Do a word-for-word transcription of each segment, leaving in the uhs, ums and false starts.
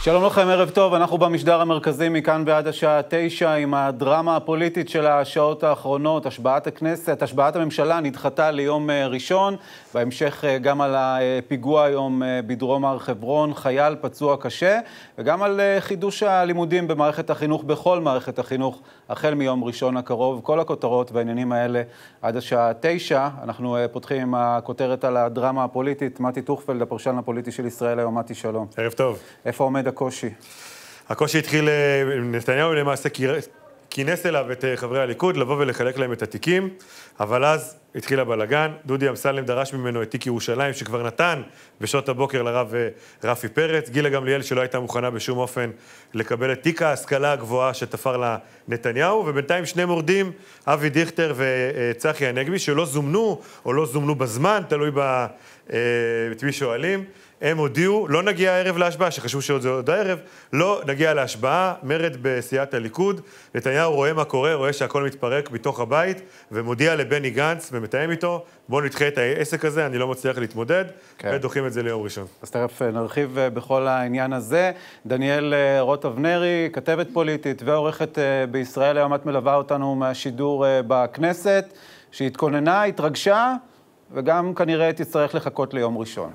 שלום לכם, ערב טוב. אנחנו במשדר המרכזי מכאן ועד השעה תשע עם הדרמה הפוליטית של השעות האחרונות. השבעת הכנסת, השבעת הממשלה נדחתה ליום ראשון. בהמשך גם על הפיגוע היום בדרום הר חברון, חייל פצוע קשה, וגם על חידוש הלימודים במערכת החינוך, בכל מערכת החינוך, החל מיום ראשון הקרוב. כל הכותרות והעניינים האלה עד השעה תשע. אנחנו פותחים עם הכותרת על הדרמה הפוליטית. מתי טוכפלד, הפרשן הפוליטי של ישראל היום. מתי, שלום. ערב טוב. איפה עומד הקושי? הקושי התחיל, נתניהו למעשה כינס אליו את חברי הליכוד לבוא ולחלק להם את התיקים, אבל אז התחיל הבלגן. דודי אמסלם דרש ממנו את תיק ירושלים שכבר נתן בשעות הבוקר לרב רפי פרץ. גילה גמליאל שלא הייתה מוכנה בשום אופן לקבל את תיק ההשכלה הגבוהה שתפר לה נתניהו, ובינתיים שני מורדים, אבי דיכטר וצחי הנגבי, שלא זומנו או לא זומנו בזמן, תלוי את מי שואלים, הם הודיעו, לא נגיע הערב להשבעה, שחשבו שעוד זה עוד הערב, לא נגיע להשבעה, מרד בסיעת הליכוד. נתניהו רואה מה קורה, רואה שהכל מתפרק בתוך הבית, ומודיע לבני גנץ ומתאם איתו, בואו נדחה את העסק הזה, אני לא מצליח להתמודד, כן. ודוחים את זה ליום ראשון. אז תכף נרחיב בכל העניין הזה. דניאל רוט אבנרי, כתבת פוליטית ועורכת בישראל, היום את מלווה אותנו מהשידור בכנסת, שהתכוננה, התרגשה, וגם כנראה תצטרך לחכות ליום ראשון.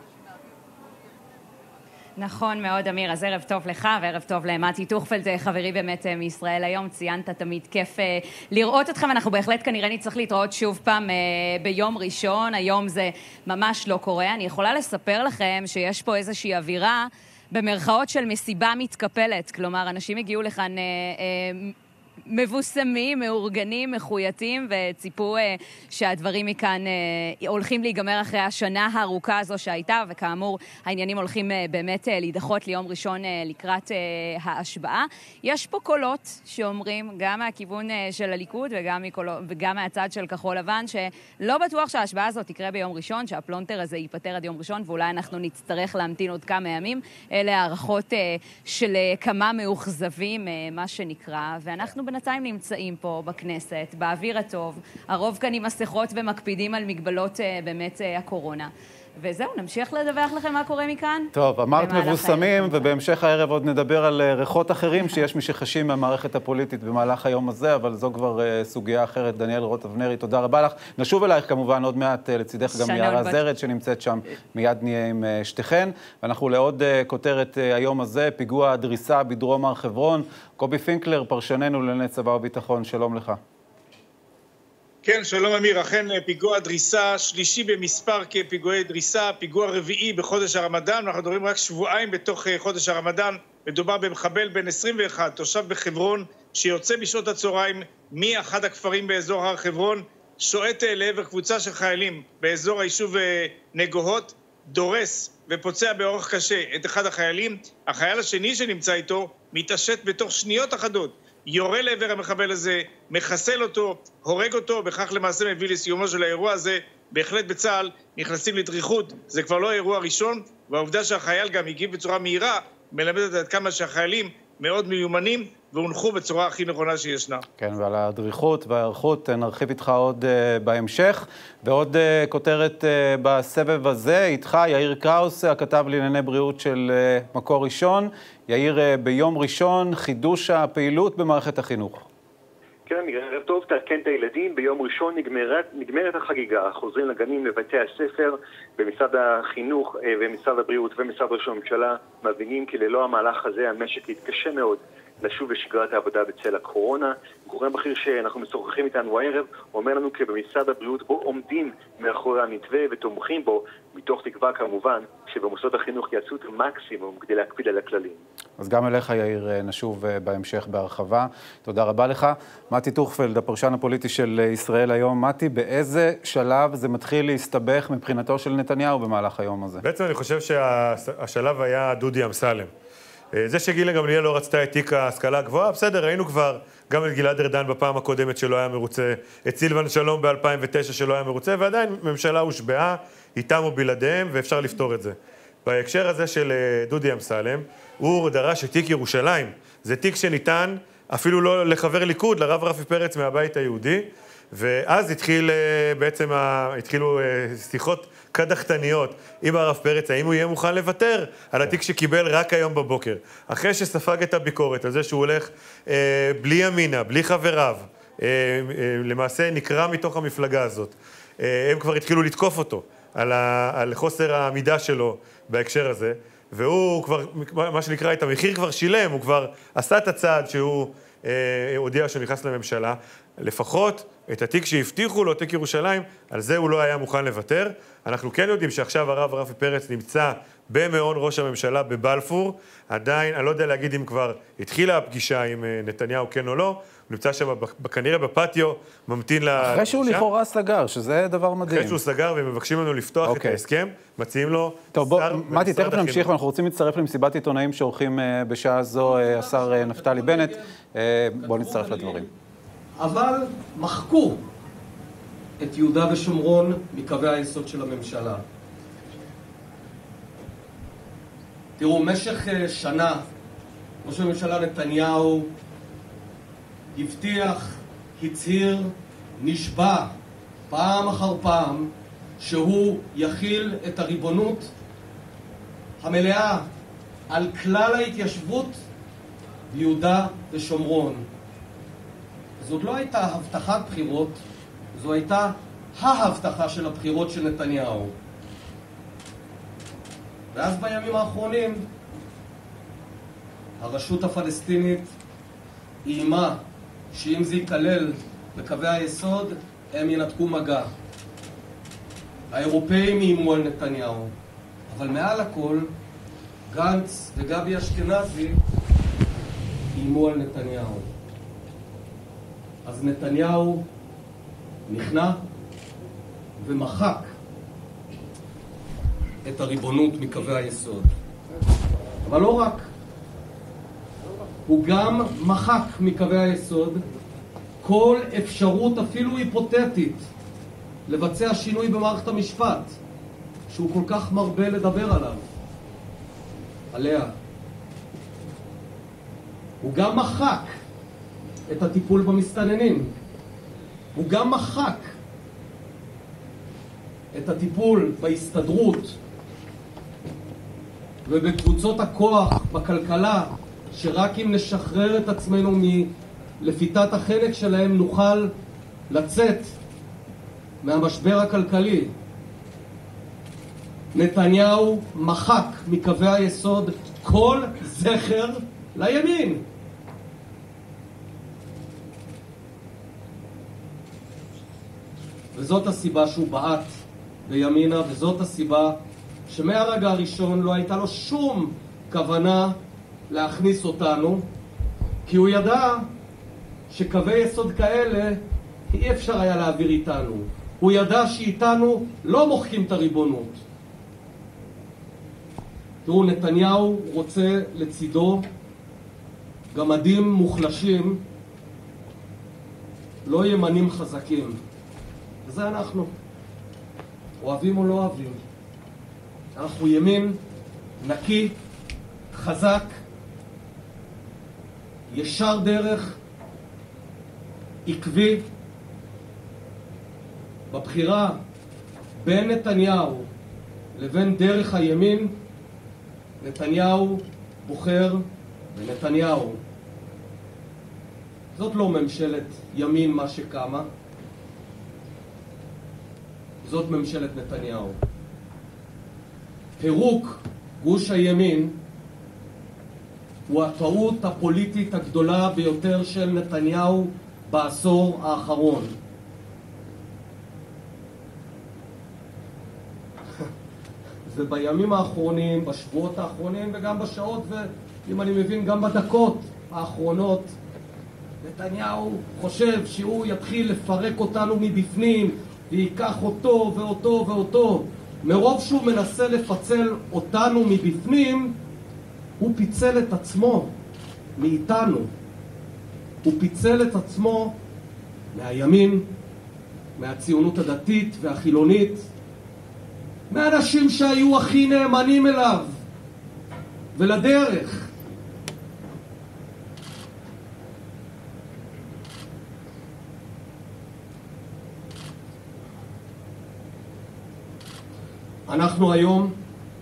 נכון מאוד, אמיר. אז ערב טוב לך וערב טוב למתי טוכפלד, חברי באמת מישראל היום. ציינת, תמיד כיף לראות אתכם. אנחנו בהחלט כנראה נצטרך להתראות שוב פעם ביום ראשון. היום זה ממש לא קורה. אני יכולה לספר לכם שיש פה איזושהי אווירה במרכאות של מסיבה מתקפלת. כלומר, אנשים הגיעו לכאן מבוסמים, מאורגנים, מחויטים, וציפו uh, שהדברים מכאן uh, הולכים להיגמר אחרי השנה הארוכה הזו שהייתה, וכאמור העניינים הולכים uh, באמת uh, להידחות ליום ראשון uh, לקראת uh, ההשבעה. יש פה קולות שאומרים, גם מהכיוון uh, של הליכוד וגם, מקולו, וגם מהצד של כחול לבן, שלא בטוח שההשבעה הזאת תקרה ביום ראשון, שהפלונטר הזה ייפטר עד יום ראשון, ואולי אנחנו נצטרך להמתין עוד כמה ימים. אלה הערכות uh, של uh, כמה מאוכזבים, uh, מה שנקרא, ואנחנו בינתיים נמצאים פה בכנסת, באוויר הטוב, הרוב כאן עם מסכות ומקפידים על מגבלות באמת הקורונה. וזהו, נמשיך לדווח לכם מה קורה מכאן. טוב, אמרת מבוסמים, ובהמשך הערב עוד נדבר על ריחות אחרים שיש מי שחשים מהמערכת הפוליטית במהלך היום הזה, אבל זו כבר סוגיה אחרת. דניאל רוט אבנרי, תודה רבה לך. נשוב אלייך כמובן עוד מעט לצידך גם יערה זרד שנמצאת שם, מיד נהיה עם שתיכן. ואנחנו לעוד כותרת היום הזה, פיגוע הדריסה בדרום הר חברון. קובי פינקלר, פרשננו לענייני צבא וביטחון, שלום לך. כן, שלום אמיר. אכן פיגוע דריסה שלישי במספר כפיגועי דריסה, פיגוע רביעי בחודש הרמדאן. אנחנו מדברים רק שבועיים בתוך חודש הרמדאן. מדובר במחבל בן עשרים ואחת, תושב בחברון, שיוצא בשעות הצהריים מאחד הכפרים באזור הר חברון, שועט לעבר קבוצה של חיילים באזור היישוב נגוהות, דורס ופוצע באורח קשה את אחד החיילים. החייל השני שנמצא איתו מתעשת בתוך שניות אחדות, יורה לעבר המחבל הזה, מחסל אותו, הורג אותו, בכך למעשה מביא לסיומו של האירוע הזה. בהחלט בצה"ל נכנסים לדריכות, זה כבר לא האירוע הראשון, והעובדה שהחייל גם הגיב בצורה מהירה, מלמדת עד כמה שהחיילים מאוד מיומנים והונחו בצורה הכי נכונה שישנה. כן, ועל הדריכות והערכות נרחיב איתך עוד uh, בהמשך, ועוד uh, כותרת uh, בסבב הזה, איתך יאיר קראוס, הכתב לענייני בריאות של uh, מקור ראשון. יאיר, uh, ביום ראשון, חידוש הפעילות במערכת החינוך. כן, ערב טוב, תעדכן את הילדים, ביום ראשון נגמרת, נגמרת החגיגה, חוזרים לגנים, לבתי הספר, במשרד החינוך ומשרד הבריאות ומשרד ראש הממשלה, מבינים כי ללא המהלך הזה המשק יתקשה מאוד לשוב לשגרת העבודה בצל הקורונה. גורם בכיר שאנחנו משוחחים איתנו הערב, אומר לנו כי במשרד הבריאות בו עומדים מאחורי המתווה ותומכים בו, מתוך תקווה כמובן שבמוסדות החינוך יעשו את המקסימום כדי להקפיד על הכללים. אז גם אליך יאיר נשוב בהמשך בהרחבה. תודה רבה לך. מתי טוכפלד, הפרשן הפוליטי של ישראל היום. מתי, באיזה שלב זה מתחיל להסתבך מבחינתו של נתניהו במהלך היום הזה? בעצם אני חושב שהשלב היה דודי אמסלם. זה שגילה גמליאל לא רצתה את תיק ההשכלה הגבוהה, בסדר, ראינו כבר גם את גלעד ארדן בפעם הקודמת שלא היה מרוצה, את סילבן שלום ב-אלפיים ותשע שלא היה מרוצה, ועדיין ממשלה הושבעה, איתם או בלעדיהם, ואפשר לפתור את זה. בהקשר הזה של דודי אמסלם, הוא דרש את תיק ירושלים. זה תיק שניתן אפילו לא לחבר ליכוד, לרב רפי פרץ מהבית היהודי, ואז התחיל, בעצם, התחילו שיחות קדחתניות עם הרב פרץ, האם הוא יהיה מוכן לוותר על התיק שקיבל רק היום בבוקר. אחרי שספג את הביקורת על זה שהוא הולך בלי ימינה, בלי חבריו, למעשה נקרא מתוך המפלגה הזאת. הם כבר התחילו לתקוף אותו על, ה, על חוסר העמידה שלו בהקשר הזה, והוא כבר, מה שנקרא, את המחיר כבר שילם, הוא כבר עשה את הצעד שהוא אה, הודיע שהוא נכנס לממשלה, לפחות את התיק שהבטיחו לו, תיק ירושלים, על זה הוא לא היה מוכן לוותר. אנחנו כן יודעים שעכשיו הרב רפי פרץ נמצא במעון ראש הממשלה בבלפור, עדיין, אני לא יודע להגיד אם כבר התחילה הפגישה עם נתניהו כן או לא, הוא נמצא שם כנראה בפטיו, ממתין לפגישה. אחרי שהוא לכאורה סגר, שזה דבר מדהים. אחרי שהוא סגר והם מבקשים לנו לפתוח okay. את ההסכם, מציעים לו טוב, בוא, מתי, תכף נמשיך ואנחנו רוצים להצטרף למסיבת עיתונאים שעורכים בשעה זו השר נפתלי בנט. בואו נצטרף לדברים. אבל מחקו את יהודה ושומרון מקווי היסוד של הממשלה. תראו, במשך שנה ראש הממשלה נתניהו הבטיח, הצהיר, נשבע פעם אחר פעם שהוא יכיל את הריבונות המלאה על כלל ההתיישבות ביהודה ושומרון. זאת לא הייתה הבטחת בחירות, זו הייתה ההבטחה של הבחירות של נתניהו. ואז בימים האחרונים הרשות הפלסטינית איימה שאם זה ייכלל בקווי היסוד, הם ינתקו מגע. האירופאים איימו על נתניהו, אבל מעל הכל, גנץ וגבי אשכנזי איימו על נתניהו. אז נתניהו נכנע ומחק את הריבונות מקווי היסוד. אבל לא רק. הוא גם מחק מקווי היסוד כל אפשרות אפילו היפותטית לבצע שינוי במערכת המשפט שהוא כל כך מרבה לדבר עליו, עליה. הוא גם מחק את הטיפול במסתננים. הוא גם מחק את הטיפול בהסתדרות ובקבוצות הכוח בכלכלה, שרק אם נשחרר את עצמנו מלפיתת החלק שלהם נוכל לצאת מהמשבר הכלכלי. נתניהו מחק מקווי היסוד כל זכר לימין. וזאת הסיבה שהוא בעט בימינה, וזאת הסיבה שמהרגע הראשון לא הייתה לו שום כוונה להכניס אותנו, כי הוא ידע שקווי יסוד כאלה אי אפשר היה להעביר איתנו. הוא ידע שאיתנו לא מוחקים את הריבונות. תראו, נתניהו רוצה לצידו גמדים מוחלשים, לא ימנים חזקים. וזה אנחנו. אוהבים או לא אוהבים. אנחנו ימין נקי, חזק, ישר דרך, עקבי. בבחירה בין נתניהו לבין דרך הימין, נתניהו בוחר בנתניהו. זאת לא ממשלת ימין מה שקמה, זאת ממשלת נתניהו. פירוק גוש הימין הוא הטעות הפוליטית הגדולה ביותר של נתניהו בעשור האחרון. ובימים האחרונים, בשבועות האחרונים וגם בשעות, ואם אני מבין גם בדקות האחרונות, נתניהו חושב שהוא יתחיל לפרק אותנו מבפנים, ויקח אותו ואותו ואותו. מרוב שהוא מנסה לפצל אותנו מבפנים, הוא פיצל את עצמו מאיתנו. הוא פיצל את עצמו מהימין, מהציונות הדתית והחילונית, מהאנשים שהיו הכי נאמנים אליו ולדרך. אנחנו היום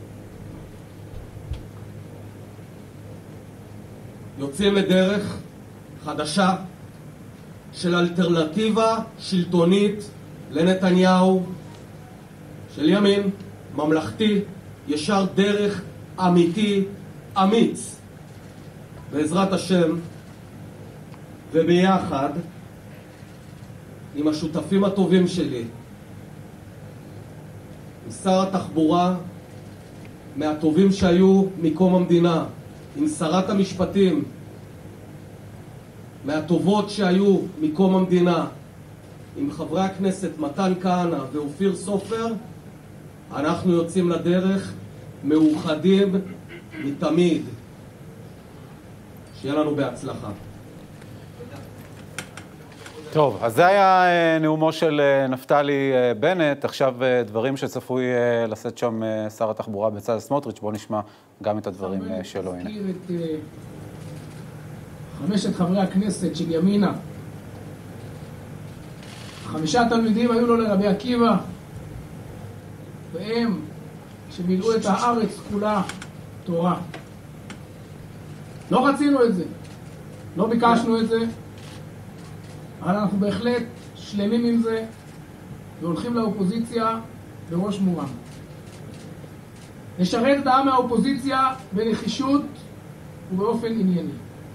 יוצאים לדרך חדשה של אלטרנטיבה שלטונית לנתניהו, של ימין ממלכתי, ישר דרך, אמיתי, אמיץ. בעזרת השם וביחד עם השותפים הטובים שלי, עם שר התחבורה מהטובים שהיו מקום המדינה, עם שרת המשפטים מהטובות שהיו מקום המדינה, עם חברי הכנסת מתן כהנא ואופיר סופר, אנחנו יוצאים לדרך מאוחדים מתמיד. שיהיה לנו בהצלחה. טוב, אז זה היה נאומו של נפתלי בנט. עכשיו דברים שצפוי לשאת שם שר התחבורה בצלאל סמוטריץ'. בואו נשמע גם את הדברים שלו. הנה. את חמשת חברי הכנסת של ימינה. חמישה תלמידים היו לו לרבי עקיבא, והם שמילאו את הארץ כולה תורה. לא רצינו את זה, לא ביקשנו את זה, אבל אנחנו בהחלט שלמים עם זה והולכים לאופוזיציה בראש מורם. נשרת את העם מהאופוזיציה בנחישות ובאופן ענייני.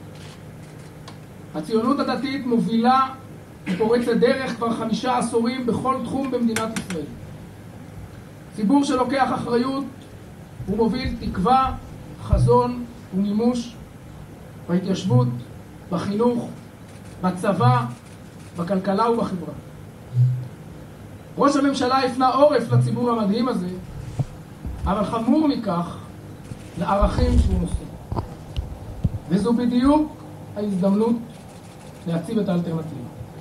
הציונות הדתית מובילה ופורצת דרך כבר חמישה עשורים בכל תחום במדינת ישראל. ציבור שלוקח אחריות ומוביל תקווה, חזון ומימוש בהתיישבות, בחינוך, בצבא, בכלכלה ובחברה. ראש הממשלה הפנה עורף לציבור המדהים הזה, אבל חמור מכך, לערכים שהוא נושא. וזו בדיוק ההזדמנות להציב את האלטרנטיבה.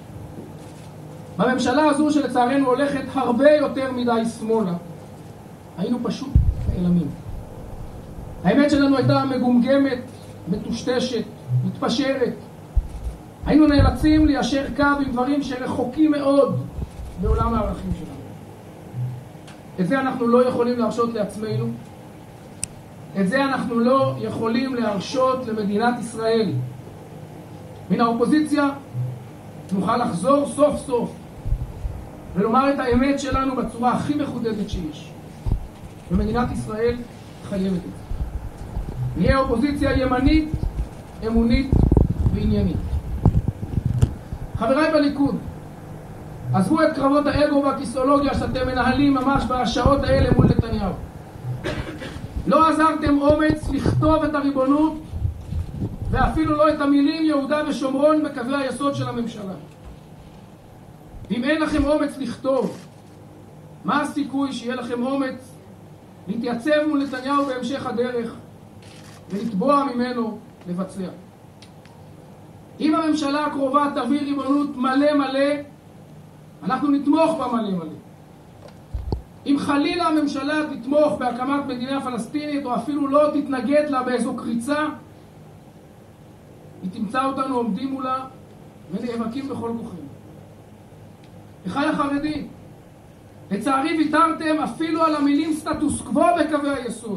בממשלה הזו שלצערנו הולכת הרבה יותר מדי שמאלה, היינו פשוט נעלמים. האמת שלנו הייתה מגומגמת, מטושטשת, מתפשרת. היינו נאלצים ליישר קו עם דברים שרחוקים מאוד בעולם הערכים שלנו. את זה אנחנו לא יכולים להרשות לעצמנו. את זה אנחנו לא יכולים להרשות למדינת ישראל. מן האופוזיציה נוכל לחזור סוף סוף ולומר את האמת שלנו בצורה הכי מחודדת שיש. ומדינת ישראל חייבת את זה. נהיה אופוזיציה ימנית, אמונית ועניינית. חבריי בליכוד, עזבו את קרבות האגו והכיסאולוגיה שאתם מנהלים ממש בשעות האלה מול נתניהו. לא עזרתם אומץ לכתוב את הריבונות ואפילו לא את המילים יהודה ושומרון בקווי היסוד של הממשלה. ואם אין לכם אומץ לכתוב, מה הסיכוי שיהיה לכם אומץ להתייצב מול נתניהו בהמשך הדרך ולתבוע ממנו לבצע? אם הממשלה הקרובה תביא ריבונות מלא מלא, אנחנו נתמוך בה מלא מלא. אם חלילה הממשלה תתמוך בהקמת מדינה פלסטינית או אפילו לא תתנגד לה באיזו קריצה, היא תמצא אותנו עומדים מולה ונאבקים בכל כוחנו. אחי החרדים, לצערי ויתרתם אפילו על המילים סטטוס קוו בקווי היסוד.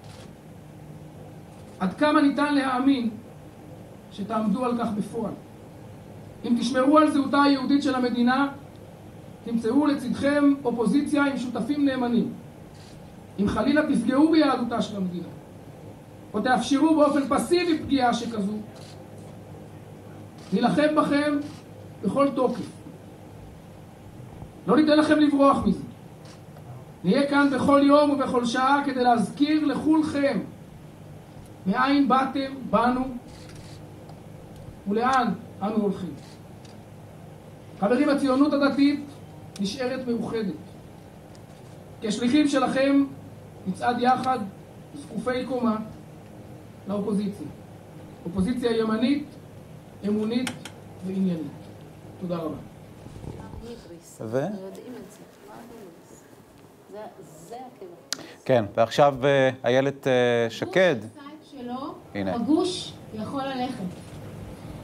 עד כמה ניתן להאמין שתעמדו על כך בפועל? אם תשמרו על זהותה היהודית של המדינה, תמצאו לצדכם אופוזיציה עם שותפים נאמנים. אם חלילה תפגעו ביהדותה של המדינה, או תאפשרו באופן פסיבי פגיעה שכזו, נלחם בכם בכל תוקף. לא ניתן לכם לברוח מזה. נהיה כאן בכל יום ובכל שעה כדי להזכיר לכולכם מאין באתם, בנו, ולאן אנו הולכים. חברים, הציונות הדתית נשארת מאוחדת. כשליחים שלכם נצעד יחד זקופי קומה לאופוזיציה. אופוזיציה ימנית, אמונית ועניינית. תודה רבה. ו? כן, ועכשיו איילת שקד. הנה. הגוש יכול ללכת.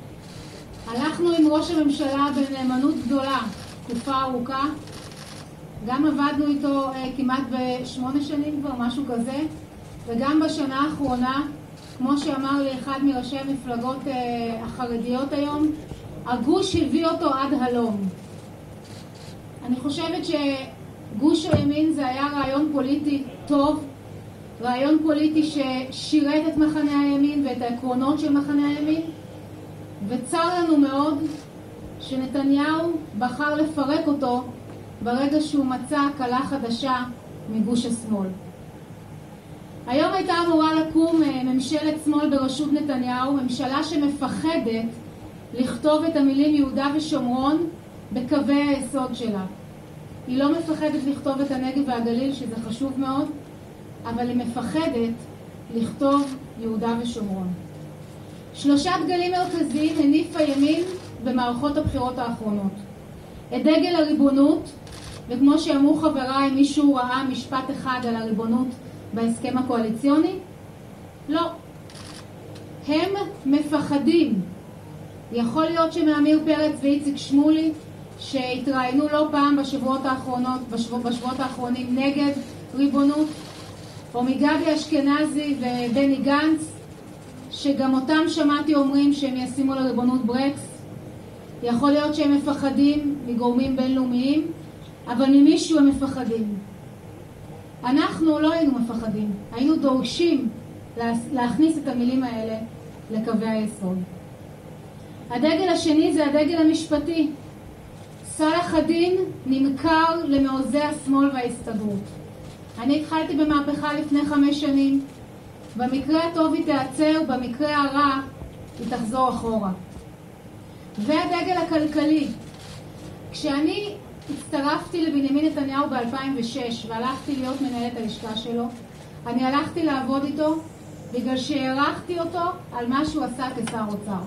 הלכנו עם ראש הממשלה בנאמנות גדולה, תקופה ארוכה, גם עבדנו איתו כמעט בשמונה שנים כבר, משהו כזה, וגם בשנה האחרונה, כמו שאמר לי אחד מראשי המפלגות החרדיות היום, הגוש הביא אותו עד הלום. אני חושבת שגוש הימין זה היה רעיון פוליטי טוב, רעיון פוליטי ששירת את מחנה הימין ואת העקרונות של מחנה הימין, וצר לנו מאוד שנתניהו בחר לפרק אותו ברגע שהוא מצא הקלה חדשה מגוש השמאל. היום הייתה אמורה לקום ממשלת שמאל בראשות נתניהו, ממשלה שמפחדת לכתוב את המילים יהודה ושומרון בקווי היסוד שלה. היא לא מפחדת לכתוב את הנגב והגליל, שזה חשוב מאוד, אבל היא מפחדת לכתוב יהודה ושומרון. שלושה דגלים מרכזיים הניף הימין במערכות הבחירות האחרונות. את דגל הריבונות, וכמו שאמרו חבריי, מישהו ראה משפט אחד על הריבונות בהסכם הקואליציוני? לא. הם מפחדים. יכול להיות שמאמיר פרץ ואיציק שמולי, שהתראינו לא פעם בשבועות האחרונות, בשבוע, בשבועות האחרונים נגד ריבונות, או מגבי אשכנזי ובני גנץ, שגם אותם שמעתי אומרים שהם ישימו לריבונות ברקס. יכול להיות שהם מפחדים מגורמים בינלאומיים, אבל ממישהו הם מפחדים. אנחנו לא היינו מפחדים, היינו דורשים להכניס את המילים האלה לקווי היסוד. הדגל השני זה הדגל המשפטי. סלאח א-דין נמכר למעוזי השמאל וההסתדרות. אני התחלתי במהפכה לפני חמש שנים. במקרה הטוב היא תיעצר, במקרה הרע היא תחזור אחורה. והדגל הכלכלי. כשאני הצטרפתי לבנימין נתניהו ב-אלפיים ושש והלכתי להיות מנהלת הלשכה שלו, אני הלכתי לעבוד איתו בגלל שהערכתי אותו על מה שהוא עשה כשר אוצר.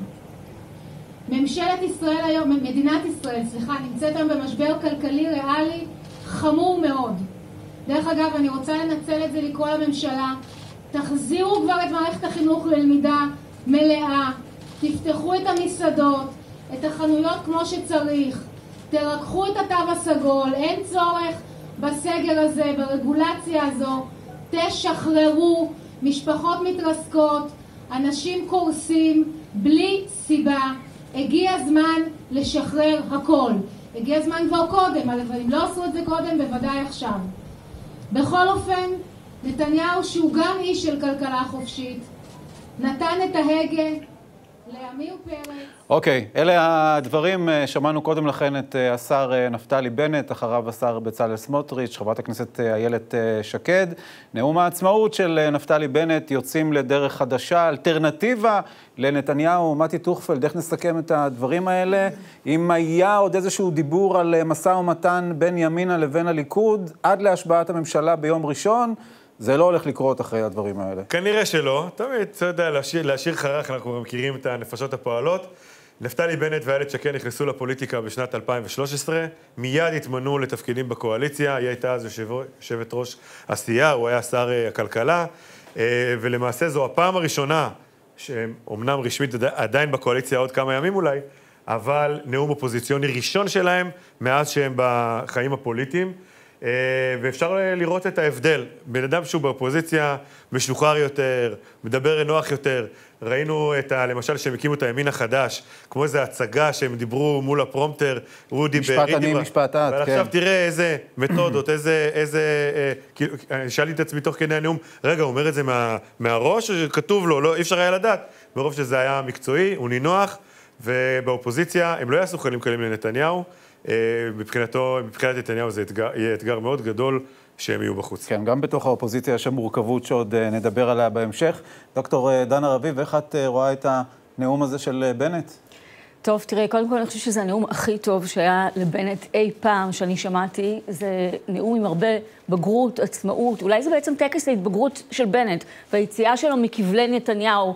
ממשלת ישראל היום, מדינת ישראל, סליחה, נמצאת היום במשבר כלכלי ריאלי חמור מאוד. דרך אגב, אני רוצה לנצל את זה לקרוא לממשלה, תחזירו כבר את מערכת החינוך ללמידה מלאה, תפתחו את המסעדות, את החנויות כמו שצריך, תרקחו את התו הסגול, אין צורך בסגר הזה, ברגולציה הזו, תשחררו, משפחות מתרסקות, אנשים קורסים בלי סיבה. הגיע הזמן לשחרר הכל. הגיע הזמן כבר קודם, אבל אם לא עשו את זה קודם, בוודאי עכשיו. בכל אופן, נתניהו, שהוא גם איש של כלכלה חופשית, נתן את ההגה לאמיר פרץ. אוקיי, אלה הדברים. שמענו קודם לכן את השר נפתלי בנט, אחריו השר בצלאל סמוטריץ', חברת הכנסת איילת שקד. נאום העצמאות של נפתלי בנט, יוצאים לדרך חדשה, אלטרנטיבה לנתניהו. מתי טוכפלד, איך נסכם את הדברים האלה? אם היה עוד איזשהו דיבור על משא ומתן בין ימינה לבין הליכוד, עד להשבעת הממשלה ביום ראשון, זה לא הולך לקרות אחרי הדברים האלה. כנראה שלא. תמיד, אתה יודע, להשאיר, להשאיר חרך, אנחנו מכירים את הנפשות הפועלות. נפתלי בנט ואיילת שקד נכנסו לפוליטיקה בשנת אלפיים ושלוש עשרה, מיד התמנו לתפקידים בקואליציה, היא הייתה אז יושבת ראש הסיעה, הוא היה שר הכלכלה, ולמעשה זו הפעם הראשונה, שאומנם רשמית עדיין בקואליציה עוד כמה ימים אולי, אבל נאום אופוזיציוני ראשון שלהם מאז שהם בחיים הפוליטיים, ואפשר לראות את ההבדל. בן אדם שהוא באופוזיציה משוחרר יותר, מדבר נוח יותר. ראינו את ה, למשל שהם הקימו את הימין החדש, כמו איזו הצגה שהם דיברו מול הפרומטר, הוא דיבר... משפט אני, משפט את, כן. ועכשיו תראה איזה מתודות, איזה... איזה כאילו, שאלתי את עצמי תוך כדי הנאום, רגע, הוא אומר את זה מה, מהראש, או שכתוב לו, לא, אי אפשר היה לדעת. ברוב שזה היה מקצועי, הוא נינוח, ובאופוזיציה הם לא יעשו חיילים קלים לנתניהו, מבחינתו, מבחינת נתניהו זה אתגר, יהיה אתגר מאוד גדול שהם יהיו בחוץ. כן, גם בתוך האופוזיציה יש מורכבות שעוד נדבר עליה בהמשך. דוקטור דנה רביב, איך את רואה את הנאום הזה של בנט? טוב, תראה, קודם כל אני חושבת שזה הנאום הכי טוב שהיה לבנט אי פעם שאני שמעתי. זה נאום עם הרבה בגרות, עצמאות. אולי זה בעצם טקס ההתבגרות של בנט, והיציאה שלו מכבלי נתניהו,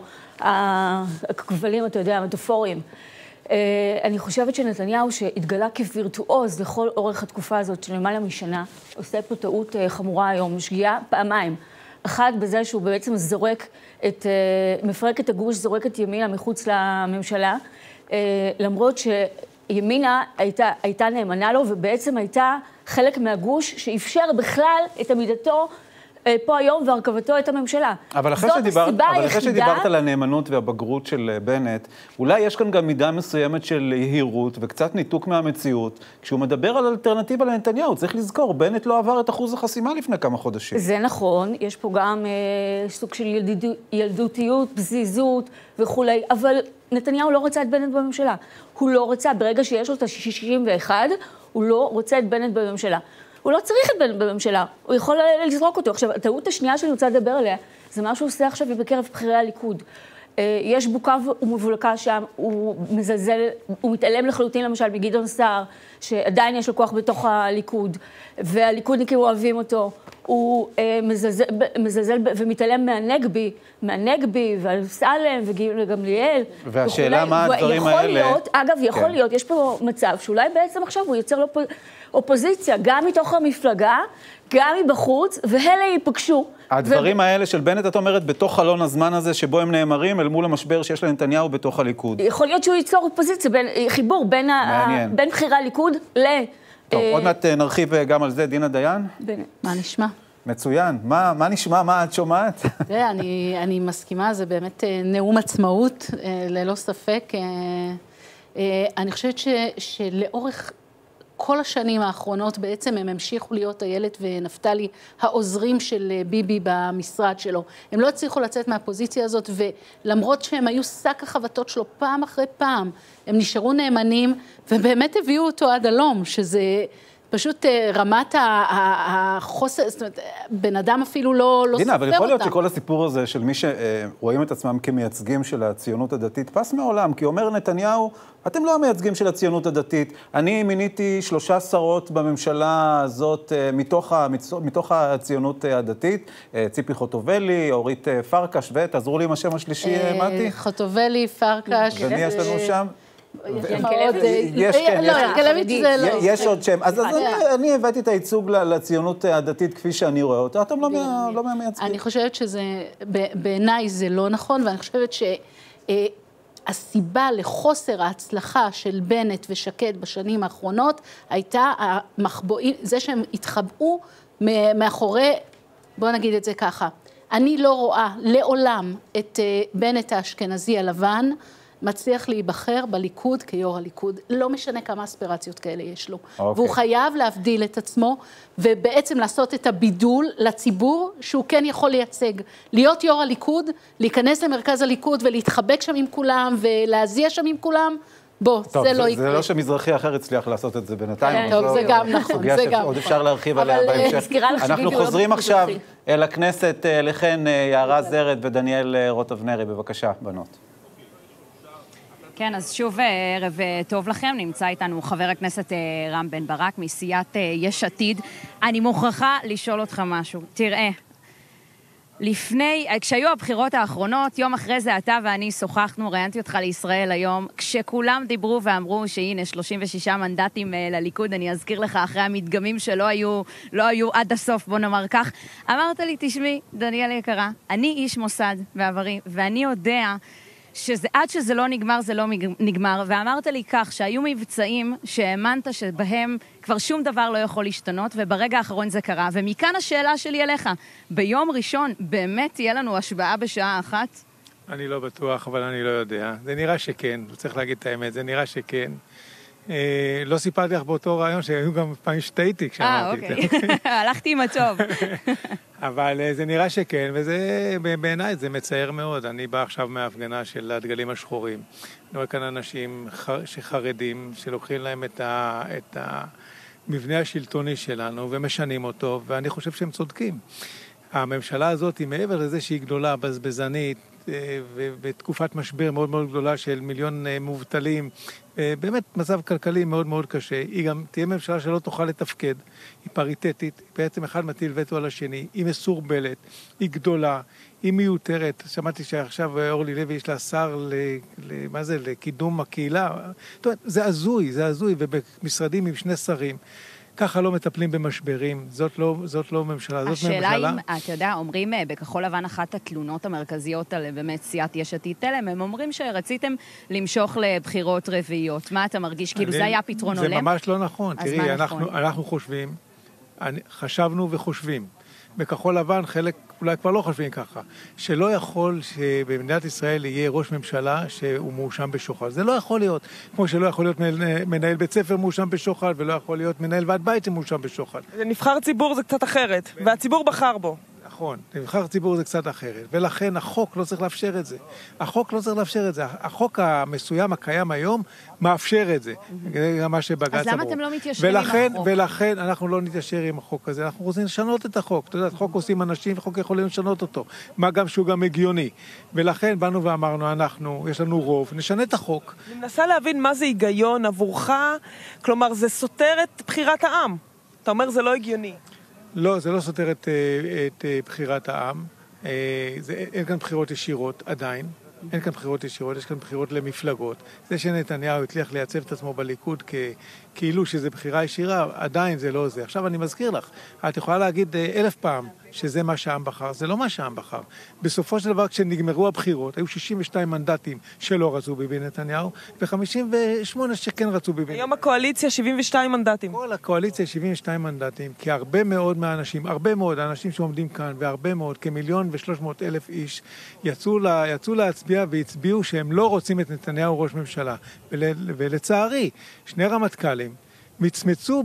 הכבלים, אתה יודע, המטאפוריים. אני חושבת שנתניהו שהתגלה כווירטואוז לכל אורך התקופה הזאת של למעלה משנה, עושה פה טעות חמורה היום, שגיאה פעמיים. אחד בזה שהוא בעצם זורק את, מפרק את הגוש, זורק את ימינה מחוץ לממשלה, למרות ימינה הייתה, הייתה נאמנה לו, ובעצם הייתה חלק מהגוש שאפשר בכלל את עמידתו פה היום והרכבתו את הממשלה. אבל אחרי שדיברת, אבל אחרי שדיברת על הנאמנות והבגרות של בנט, אולי יש כאן גם מידה מסוימת של יהירות וקצת ניתוק מהמציאות. כשהוא מדבר על אלטרנטיבה לנתניהו, צריך לזכור, בנט לא עבר את אחוז החסימה לפני כמה חודשים. זה נכון, יש פה גם אה, סוג של ילדו, ילדותיות, פזיזות וכולי, אבל נתניהו לא רוצה את בנט בממשלה. הוא לא רוצה, ברגע שיש לו את ה-שישים ואחת, הוא לא רוצה את בנט בממשלה. הוא לא צריך את בנט בממשלה, הוא יכול לזרוק אותו. עכשיו, הטעות השנייה שאני רוצה לדבר עליה, זה מה שהוא עושה עכשיו בקרב בחירי הליכוד. יש בוקה ומבולקה שם, הוא מזלזל, הוא מתעלם לחלוטין למשל בגדעון סער, שעדיין יש לו כוח בתוך הליכוד, והליכודניקים אוהבים אותו, הוא מזלזל, מזלזל ומתעלם מהנגבי, מהנגבי ואמסלם וגמליאל. והשאלה מה הדברים האלה... להיות, אגב, יכול כן. להיות, יש פה מצב שאולי בעצם עכשיו הוא יוצר לו אופוזיציה, גם מתוך המפלגה, גם מבחוץ, ואלה ייפגשו. הדברים ו... האלה של בנט, את אומרת, בתוך חלון הזמן הזה שבו הם נאמרים, אל מול המשבר שיש לנתניהו בתוך הליכוד. יכול להיות שהוא ייצור אופוזיציה, בין, חיבור בין, ה... בין בחירי הליכוד ל... טוב, עוד מעט נרחיב גם על זה. דינה דיין? מה נשמע? מצוין. מה, מה נשמע? מה את שומעת? תראה, אני, אני מסכימה, זה באמת נאום עצמאות, ללא ספק. אני חושבת ש, שלאורך כל השנים האחרונות בעצם הם המשיכו להיות איילת ונפתלי העוזרים של ביבי במשרד שלו. הם לא הצליחו לצאת מהפוזיציה הזאת, ולמרות שהם היו שק החבטות שלו פעם אחרי פעם, הם נשארו נאמנים ובאמת הביאו אותו עד הלום, שזה פשוט רמת החוסר, זאת אומרת, בן אדם אפילו לא סופר אותם. דינה, אבל יכול להיות שכל הסיפור הזה של מי שרואים את עצמם כמייצגים של הציונות הדתית, פס מעולם, כי אומר נתניהו, אתם לא המייצגים של הציונות הדתית. אני מיניתי שלושה שרות בממשלה הזאת מתוך, מתוך הציונות הדתית, ציפי חוטובלי, אורית פרקש, ותעזרו לי עם השם השלישי, מתי? חוטובלי, פרקש. ומי יש לנו שם? יש, כן, יש עוד שם. אז אני הבאתי את הייצוג לציונות הדתית כפי שאני רואה אותה, אתם לא מהמייצגים. אני חושבת שזה, בעיניי זה לא נכון, ואני חושבת שהסיבה לחוסר ההצלחה של בנט ושקד בשנים האחרונות, הייתה המחבואים, זה שהם התחבאו מאחורי, בוא נגיד את זה ככה, אני לא רואה לעולם את בנט האשכנזי הלבן, מצליח להיבחר בליכוד כיו"ר הליכוד, לא משנה כמה אספירציות כאלה יש לו. Okay. והוא חייב להבדיל את עצמו, ובעצם לעשות את הבידול לציבור שהוא כן יכול לייצג. להיות יו"ר הליכוד, להיכנס למרכז הליכוד ולהתחבק שם עם כולם, ולהזיע שם עם כולם, בוא, טוב, זה, זה לא יקרה. זה לא שמזרחי אחר הצליח לעשות את זה בינתיים. טוב, זה גם נכון, זה גם נכון. עוד אפשר להרחיב עליה בהמשך. אנחנו חוזרים עכשיו אל הכנסת, לכן יערה זרד ודניאל רוט-אבנרי, בבקשה, בנות. כן, אז שוב ערב טוב לכם, נמצא איתנו חבר הכנסת רם בן ברק מסיעת יש עתיד. אני מוכרחה לשאול אותך משהו. תראה, לפני, כשהיו הבחירות האחרונות, יום אחרי זה אתה ואני שוחחנו, ראיינתי אותך לישראל היום, כשכולם דיברו ואמרו שהנה שלושים ושישה מנדטים לליכוד, אני אזכיר לך אחרי המדגמים שלא היו, לא היו עד הסוף, בוא נאמר כך, אמרת לי, תשמעי, דניאל יקרה, אני איש מוסד בעברי, ואני יודע שעד שזה לא נגמר, זה לא נגמר, ואמרת לי כך, שהיו מבצעים שהאמנת שבהם כבר שום דבר לא יכול להשתנות, וברגע האחרון זה קרה. ומכאן השאלה שלי אליך, ביום ראשון באמת תהיה לנו השבעה בשעה אחת? אני לא בטוח, אבל אני לא יודע. זה נראה שכן, צריך להגיד את האמת, זה נראה שכן. אה, לא סיפרתי לך באותו רעיון שהיו גם פעמים שטייתי כשאמרתי את זה. אה, אוקיי. הלכתי עם הטוב. אבל זה נראה שכן, וזה בעיניי זה מצער מאוד. אני בא עכשיו מההפגנה של הדגלים השחורים. אני רואה כאן אנשים שחרדים, שלוקחים להם את, ה, את המבנה השלטוני שלנו ומשנים אותו, ואני חושב שהם צודקים. הממשלה הזאת היא מעבר לזה שהיא גדולה, בזבזנית, ובתקופת משבר מאוד מאוד גדולה של מיליון מובטלים, באמת מצב כלכלי מאוד מאוד קשה. היא גם תהיה ממשלה שלא תוכל לתפקד, היא פריטטית, בעצם אחד מטיל וטו על השני, היא מסורבלת, היא גדולה, היא מיותרת. שמעתי שעכשיו אורלי לוי יש לה שר ל, ל, מה זה, לקידום הקהילה. זאת אומרת, זה הזוי, זה הזוי, ובמשרדים עם שני שרים. ככה לא מטפלים במשברים, זאת לא, זאת לא ממשלה, זאת ממשלה. השאלה אם, אתה יודע, אומרים בכחול לבן אחת התלונות המרכזיות על באמת סיעת יש עתיד תלם, הם אומרים שרציתם למשוך לבחירות רביעיות. מה אתה מרגיש? כאילו זה היה פתרון עולם? זה ממש לא נכון. אז תראי, מה אנחנו, נכון? אנחנו חושבים, חשבנו וחושבים. בכחול לבן חלק אולי כבר לא חושבים ככה, שלא יכול שבמדינת ישראל יהיה ראש ממשלה שהוא מואשם בשוחד. זה לא יכול להיות, כמו שלא יכול להיות מנהל בית ספר מואשם בשוחד, ולא יכול להיות מנהל ועד בית שמואשם בשוחד. נבחר ציבור זה קצת אחרת, והציבור בחר בו. נכון, נבחר ציבור זה קצת אחרת, ולכן החוק לא צריך לאפשר את זה. החוק לא צריך לאפשר את זה. החוק המסוים הקיים היום מאפשר את זה. זה מה שבג"ץ אמרו. אז למה אתם לא מתיישרים ולכן, עם החוק? ולכן אנחנו לא נתיישר עם החוק הזה. אנחנו רוצים לשנות את החוק. אתה יודע, חוק עושים אנשים וחוק יכולים לשנות אותו. מה גם שהוא גם הגיוני. ולכן באנו ואמרנו, אנחנו, יש לנו רוב, נשנה את החוק. אני מנסה להבין מה זה היגיון עבורך, כלומר זה סותר את בחירת העם. אתה אומר זה לא הגיוני. לא, זה לא סותר את, את בחירת העם. זה, אין כאן בחירות ישירות עדיין. אין כאן בחירות ישירות, יש כאן בחירות למפלגות. זה שנתניהו הצליח לייצב את עצמו בליכוד כ, כאילו שזה בחירה ישירה, עדיין זה לא זה. עכשיו אני מזכיר לך, את יכולה להגיד אלף פעם שזה מה שהעם בחר, זה לא מה שהעם בחר. בסופו של דבר, כשנגמרו הבחירות, היו שישים ושתיים מנדטים שלא רצו ביבי נתניהו, ו-חמישים ושמונה שכן רצו ביבי. היום הקואליציה שבעים ושתיים מנדטים. כל הקואליציה שבעים ושתיים מנדטים, כי הרבה מאוד מהאנשים, הרבה מאוד האנשים שעומדים כאן, והרבה מאוד, כמיליון ושלוש מאות אלף איש, יצאו, לה, יצאו להצביע והצביעו שהם לא רוצים את נתניהו ראש ממשלה. ול, ולצערי, שני רמטכ"לים מצמצו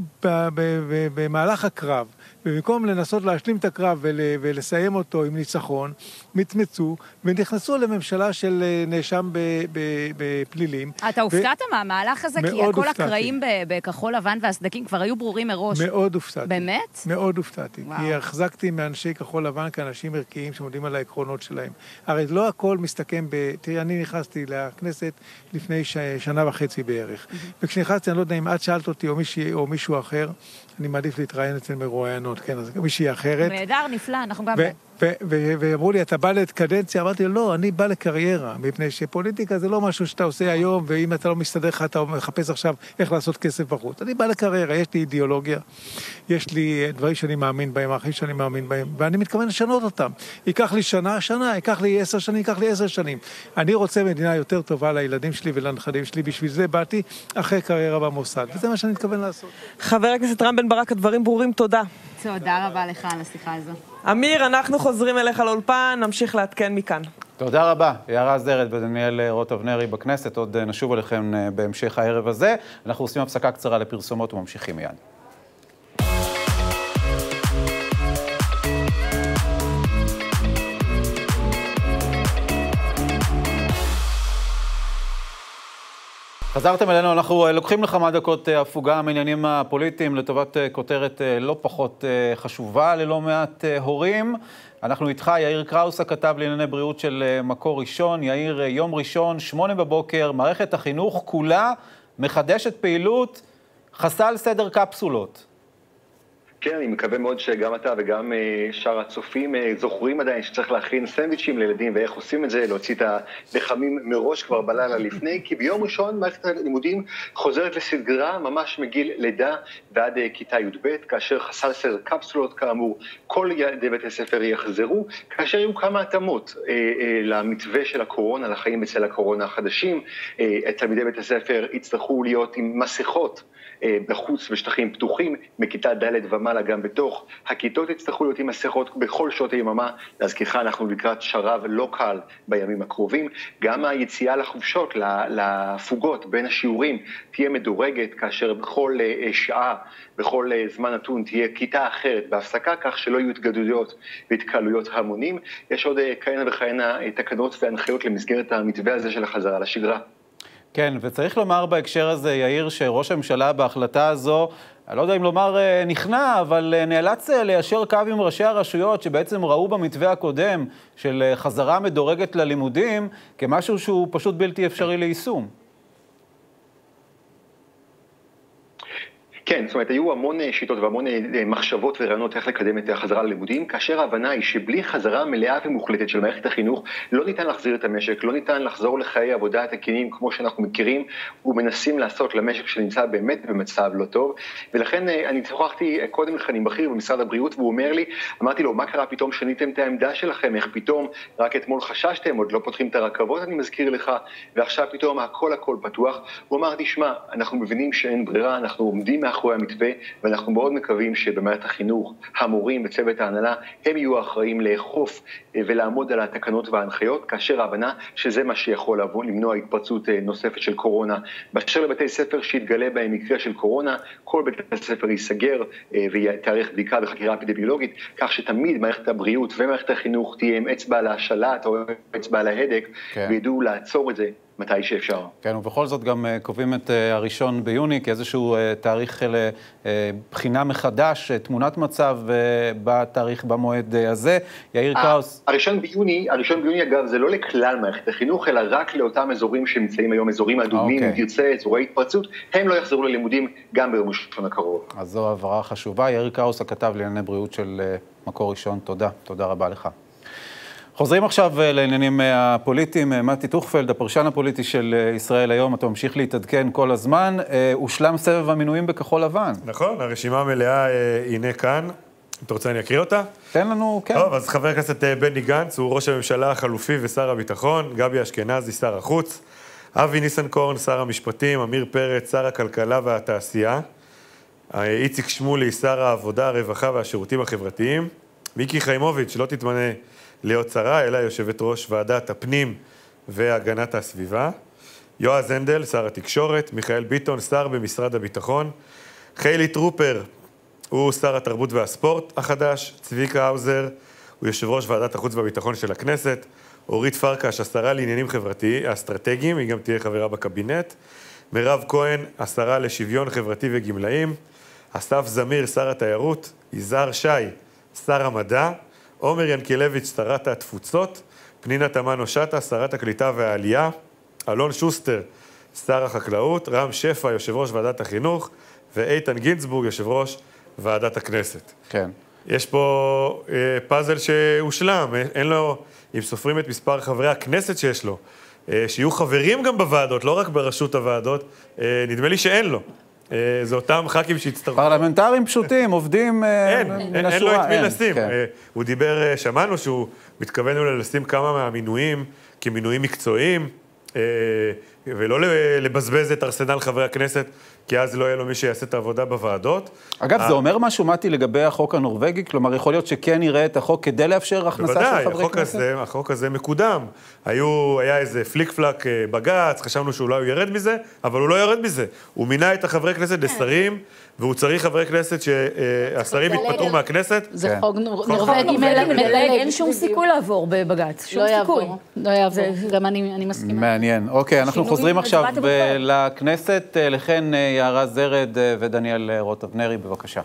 במהלך הקרב, ובמקום לנסות להשלים את הקרב ול, ולסיים אותו עם ניצחון, מצמצו ונכנסו לממשלה של נאשם בפלילים. אתה הופתעת מהמהלך הזה? כי כל הקרעים בכחול לבן והסדקים כבר היו ברורים מראש. מאוד הופתעתי. באמת? מאוד הופתעתי. כי החזקתי מאנשי כחול לבן כאנשים ערכיים שעומדים על העקרונות שלהם. הרי לא הכל מסתכם ב... תראי, אני נכנסתי לכנסת לפני שנה וחצי בערך. וכשנכנסתי, אני לא יודע אם את שאלת אותי או מישהו, או מישהו אחר, אני מעדיף להתראיין אצל מרואיינות, כן, אז מישהי אחרת. נהדר, נפלא, אנחנו גם... ואמרו לי, אתה בא לקדנציה? אמרתי, לא, אני בא לקריירה, מפני שפוליטיקה זה לא משהו שאתה עושה היום, ואם אתה לא מסתדר לך, אתה מחפש עכשיו איך לעשות כסף בחוץ. אני בא לקריירה, יש לי אידיאולוגיה, יש לי דברים שאני מאמין בהם, אחרים שאני מאמין בהם, ואני מתכוון לשנות אותם. ייקח לי שנה, שנה, ייקח לי עשר שנים, ייקח לי עשר שנים. אני רוצה מדינה יותר טובה לילדים שלי ולנכדים שלי, בשביל זה באתי אחרי קריירה במוסד, וזה מה שאני מתכוון לעשות. חבר הכנסת רם בן ברק, הדברים ברורים, תודה. תודה רבה לך על השיחה הזו. אמיר, אנחנו חוזרים אליך לאולפן, נמשיך להתקן מכאן. תודה רבה. יערה זרד ודניאל רוט אבנרי בכנסת, עוד נשוב אליכם בהמשך הערב הזה. אנחנו עושים הפסקה קצרה לפרסומות וממשיכים מיד. חזרתם אלינו, אנחנו לוקחים לכמה דקות הפוגה מעניינים הפוליטיים לטובת כותרת לא פחות חשובה ללא מעט הורים. אנחנו איתך, יאיר קראוס, הכתב לענייני בריאות של מקור ראשון. יאיר, יום ראשון, שמונה בבוקר, מערכת החינוך כולה מחדשת פעילות, חסל סדר קפסולות. כן, אני מקווה מאוד שגם אתה וגם שאר הצופים זוכרים עדיין שצריך להכין סנדוויצ'ים לילדים ואיך עושים את זה, להוציא את הלחמים מראש כבר בלילה לפני, כי ביום ראשון מערכת הלימודים חוזרת לסדרה ממש מגיל לידה ועד כיתה י' ב', כאשר חסל סדר קפסולות כאמור, כל ילדי בית הספר יחזרו, כאשר יהיו כמה התאמות למתווה של הקורונה, לחיים אצל הקורונה החדשים, תלמידי בית הספר יצטרכו להיות עם מסכות, בחוץ בשטחים פתוחים, מכיתה ד' ומעלה גם בתוך הכיתות יצטרכו להיות עם מסכות בכל שעות היממה. להזכירך, אנחנו לקראת שרב לא קל בימים הקרובים. גם היציאה לחופשות, לפוגות בין השיעורים תהיה מדורגת, כאשר בכל שעה, בכל זמן נתון תהיה כיתה אחרת בהפסקה, כך שלא יהיו התגודדויות והתקהלויות המונים. יש עוד כהנה וכהנה תקנות והנחיות למסגרת המתווה הזה של החזרה לשגרה. כן, וצריך לומר בהקשר הזה, יאיר, שראש הממשלה בהחלטה הזו, אני לא יודע אם לומר נכנע, אבל נאלץ ליישר קו עם ראשי הרשויות שבעצם ראו במתווה הקודם של חזרה מדורגת ללימודים כמשהו שהוא פשוט בלתי אפשרי ליישום. כן, זאת אומרת, היו המון שיטות והמון מחשבות ורעיונות איך לקדם את החזרה ללימודים, כאשר ההבנה היא שבלי חזרה מלאה ומוחלטת של מערכת החינוך, לא ניתן להחזיר את המשק, לא ניתן לחזור לחיי עבודה התקינים כמו שאנחנו מכירים, ומנסים לעשות למשק שנמצא באמת במצב לא טוב, ולכן אני שוחחתי קודם לכן עם בכיר במשרד הבריאות, והוא אומר לי, אמרתי לו, מה קרה פתאום שניתם את העמדה שלכם, איך פתאום רק אתמול חששתם, עוד לא פותחים את הרכבות, אני מזכיר לך, ועכשיו פתאום הכל הכל פתוח. הוא אמר, תשמע, אנחנו מבינים שאין ברירה, אנחנו עומדים מאחורי המתווה, ואנחנו מאוד מקווים שבמערכת החינוך, המורים וצוות ההנהלה, הם יהיו אחראים לאכוף ולעמוד על התקנות וההנחיות, כאשר ההבנה שזה מה שיכול לבוא, למנוע התפרצות נוספת של קורונה. באשר לבתי ספר שהתגלה בהם מקרה של קורונה, כל בית הספר ייסגר ויתארך בדיקה וחקירה אפידמיולוגית, כך שתמיד מערכת הבריאות ומערכת החינוך תהיה עם אצבע על השלט או אצבע על ההדק, כן. וידעו לעצור את זה מתי שאפשר. כן, ובכל זאת גם קובעים את הראשון ביוני כאיזשהו תאריך לבחינה מחדש, תמונת מצב בתאריך במועד הזה. יאיר קראוס. הראשון ביוני, הראשון ביוני אגב זה לא לכלל מערכת החינוך, אלא רק לאותם אזורים שנמצאים היום, אזורים אדומים, אם תרצה, אזורי התפרצות, הם לא יחזרו ללימודים גם ביום ראשון הקרוב. אז זו הבהרה חשובה. יאיר קראוס, הכתב לענייני בריאות של מקור ראשון, תודה. תודה רבה לך. חוזרים עכשיו לעניינים הפוליטיים. מתי טוכפלד, הפרשן הפוליטי של ישראל היום, אתה ממשיך להתעדכן כל הזמן. הושלם סבב המינויים בכחול לבן. נכון, הרשימה המלאה הנה כאן. אתה רוצה אני אקריא אותה? תן לנו, כן. טוב, אז חבר הכנסת בני גנץ הוא ראש הממשלה החלופי ושר הביטחון, גבי אשכנזי, שר החוץ, אבי ניסנקורן, שר המשפטים, אמיר פרץ, שר הכלכלה והתעשייה, איציק שמולי, שר העבודה, הרווחה והשירותים החברתיים, מיקי חיימוביץ', שלא תתמנה להיות שרה, אלא יושבת ראש ועדת הפנים והגנת הסביבה, יועז הנדל, שר התקשורת, מיכאל ביטון, שר במשרד הביטחון, חילי טרופר, הוא שר התרבות והספורט החדש, צביקה האוזר, הוא יושב ראש ועדת החוץ והביטחון של הכנסת, אורית פרקש, השרה לעניינים חברתיים, אסטרטגיים, היא גם תהיה חברה בקבינט, מירב כהן, השרה לשוויון חברתי וגמלאים, אסף זמיר, שר התיירות, יזהר שי, שר המדע, עומר ינקלביץ', שרת התפוצות, פנינה תמנו שטה, שרת הקליטה והעלייה, אלון שוסטר, שר החקלאות, רם שפע, יושב ראש ועדת החינוך, ואיתן גינצבורג, יושב ראש ועדת הכנסת. כן. יש פה אה, פאזל שהושלם, אין לו, אם סופרים את מספר חברי הכנסת שיש לו, אה, שיהיו חברים גם בוועדות, לא רק בראשות הוועדות, אה, נדמה לי שאין לו. אה, זה אותם ח"כים שהצטרכו. פרלמנטרים פשוטים, עובדים אה, אין, אין, אין לו את מי לשים. כן. אה, הוא דיבר, אה, שמענו שהוא מתכוון אולי לשים כמה מהמינויים כמינויים מקצועיים, אה, ולא לבזבז את ארסנל חברי הכנסת, כי אז לא יהיה לו מי שיעשה את העבודה בוועדות. אגב, זה אומר משהו, מתי, לגבי החוק הנורווגי? כלומר, יכול להיות שכן יראה את החוק כדי לאפשר הכנסה של חברי כנסת? בוודאי, החוק הזה מקודם. היה איזה פליק פלק בגץ, חשבנו שאולי הוא ירד מזה, אבל הוא לא ירד מזה. הוא מינה את החברי כנסת לשרים, והוא צריך חברי כנסת שהשרים יתפטרו מהכנסת. זה חוק נורווגי מלג, אין שום סיכוי לעבור בבג"ץ, שום סיכוי. לא יעבור, גם אני מסכימה. מעניין. אוקיי, אנחנו חוזרים עכשיו לכנסת, לכן יערה זרד ודניאל רוטבנרי, בבקשה.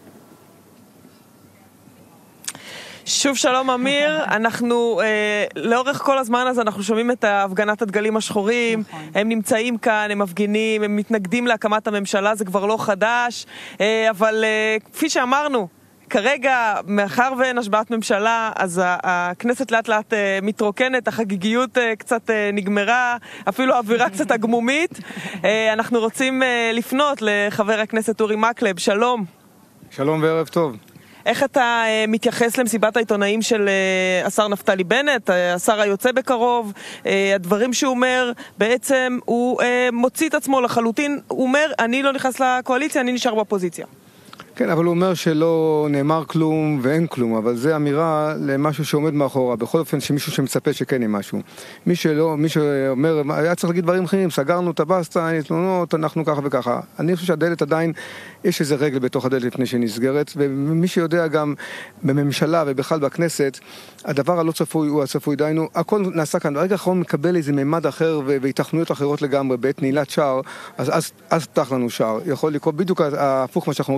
שוב שלום אמיר, אנחנו אה, לאורך כל הזמן הזה אנחנו שומעים את הפגנת הדגלים השחורים, נכון. הם נמצאים כאן, הם מפגינים, הם מתנגדים להקמת הממשלה, זה כבר לא חדש, אה, אבל אה, כפי שאמרנו, כרגע, מאחר ואין השבעת ממשלה, אז הכנסת לאט לאט אה, מתרוקנת, החגיגיות אה, קצת אה, נגמרה, אפילו האווירה קצת הגמומית. אה, אנחנו רוצים אה, לפנות לחבר הכנסת אורי מקלב, שלום. שלום וערב טוב. איך אתה uh, מתייחס למסיבת העיתונאים של uh, השר נפתלי בנט, uh, השר היוצא בקרוב, uh, הדברים שהוא אומר, בעצם הוא uh, מוציא את עצמו לחלוטין, הוא אומר, אני לא נכנס לקואליציה, אני נשאר באופוזיציה. כן, אבל הוא אומר שלא נאמר כלום ואין כלום, אבל זה אמירה למשהו שעומד מאחורה, בכל אופן שמישהו שמצפה שכן יהיה משהו. מי שלא, מי שאומר, היה צריך להגיד דברים אחרים, סגרנו את הבסטה, אין תלונות, אנחנו ככה וככה. אני חושב שהדלת עדיין, יש איזה רגל בתוך הדלת לפני שנסגרת, ומי שיודע גם בממשלה ובכלל בכנסת, הדבר הלא צפוי הוא הצפוי, דיינו, הכל נעשה כאן, ברגע האחרון מקבל איזה ממד אחר והתכנויות אחרות לגמרי, בעת נעילת שער, אז אז, אז פתח לנו שער. יכול לקרוא בדיוק ההפוך מה שאנחנו רגילים בכל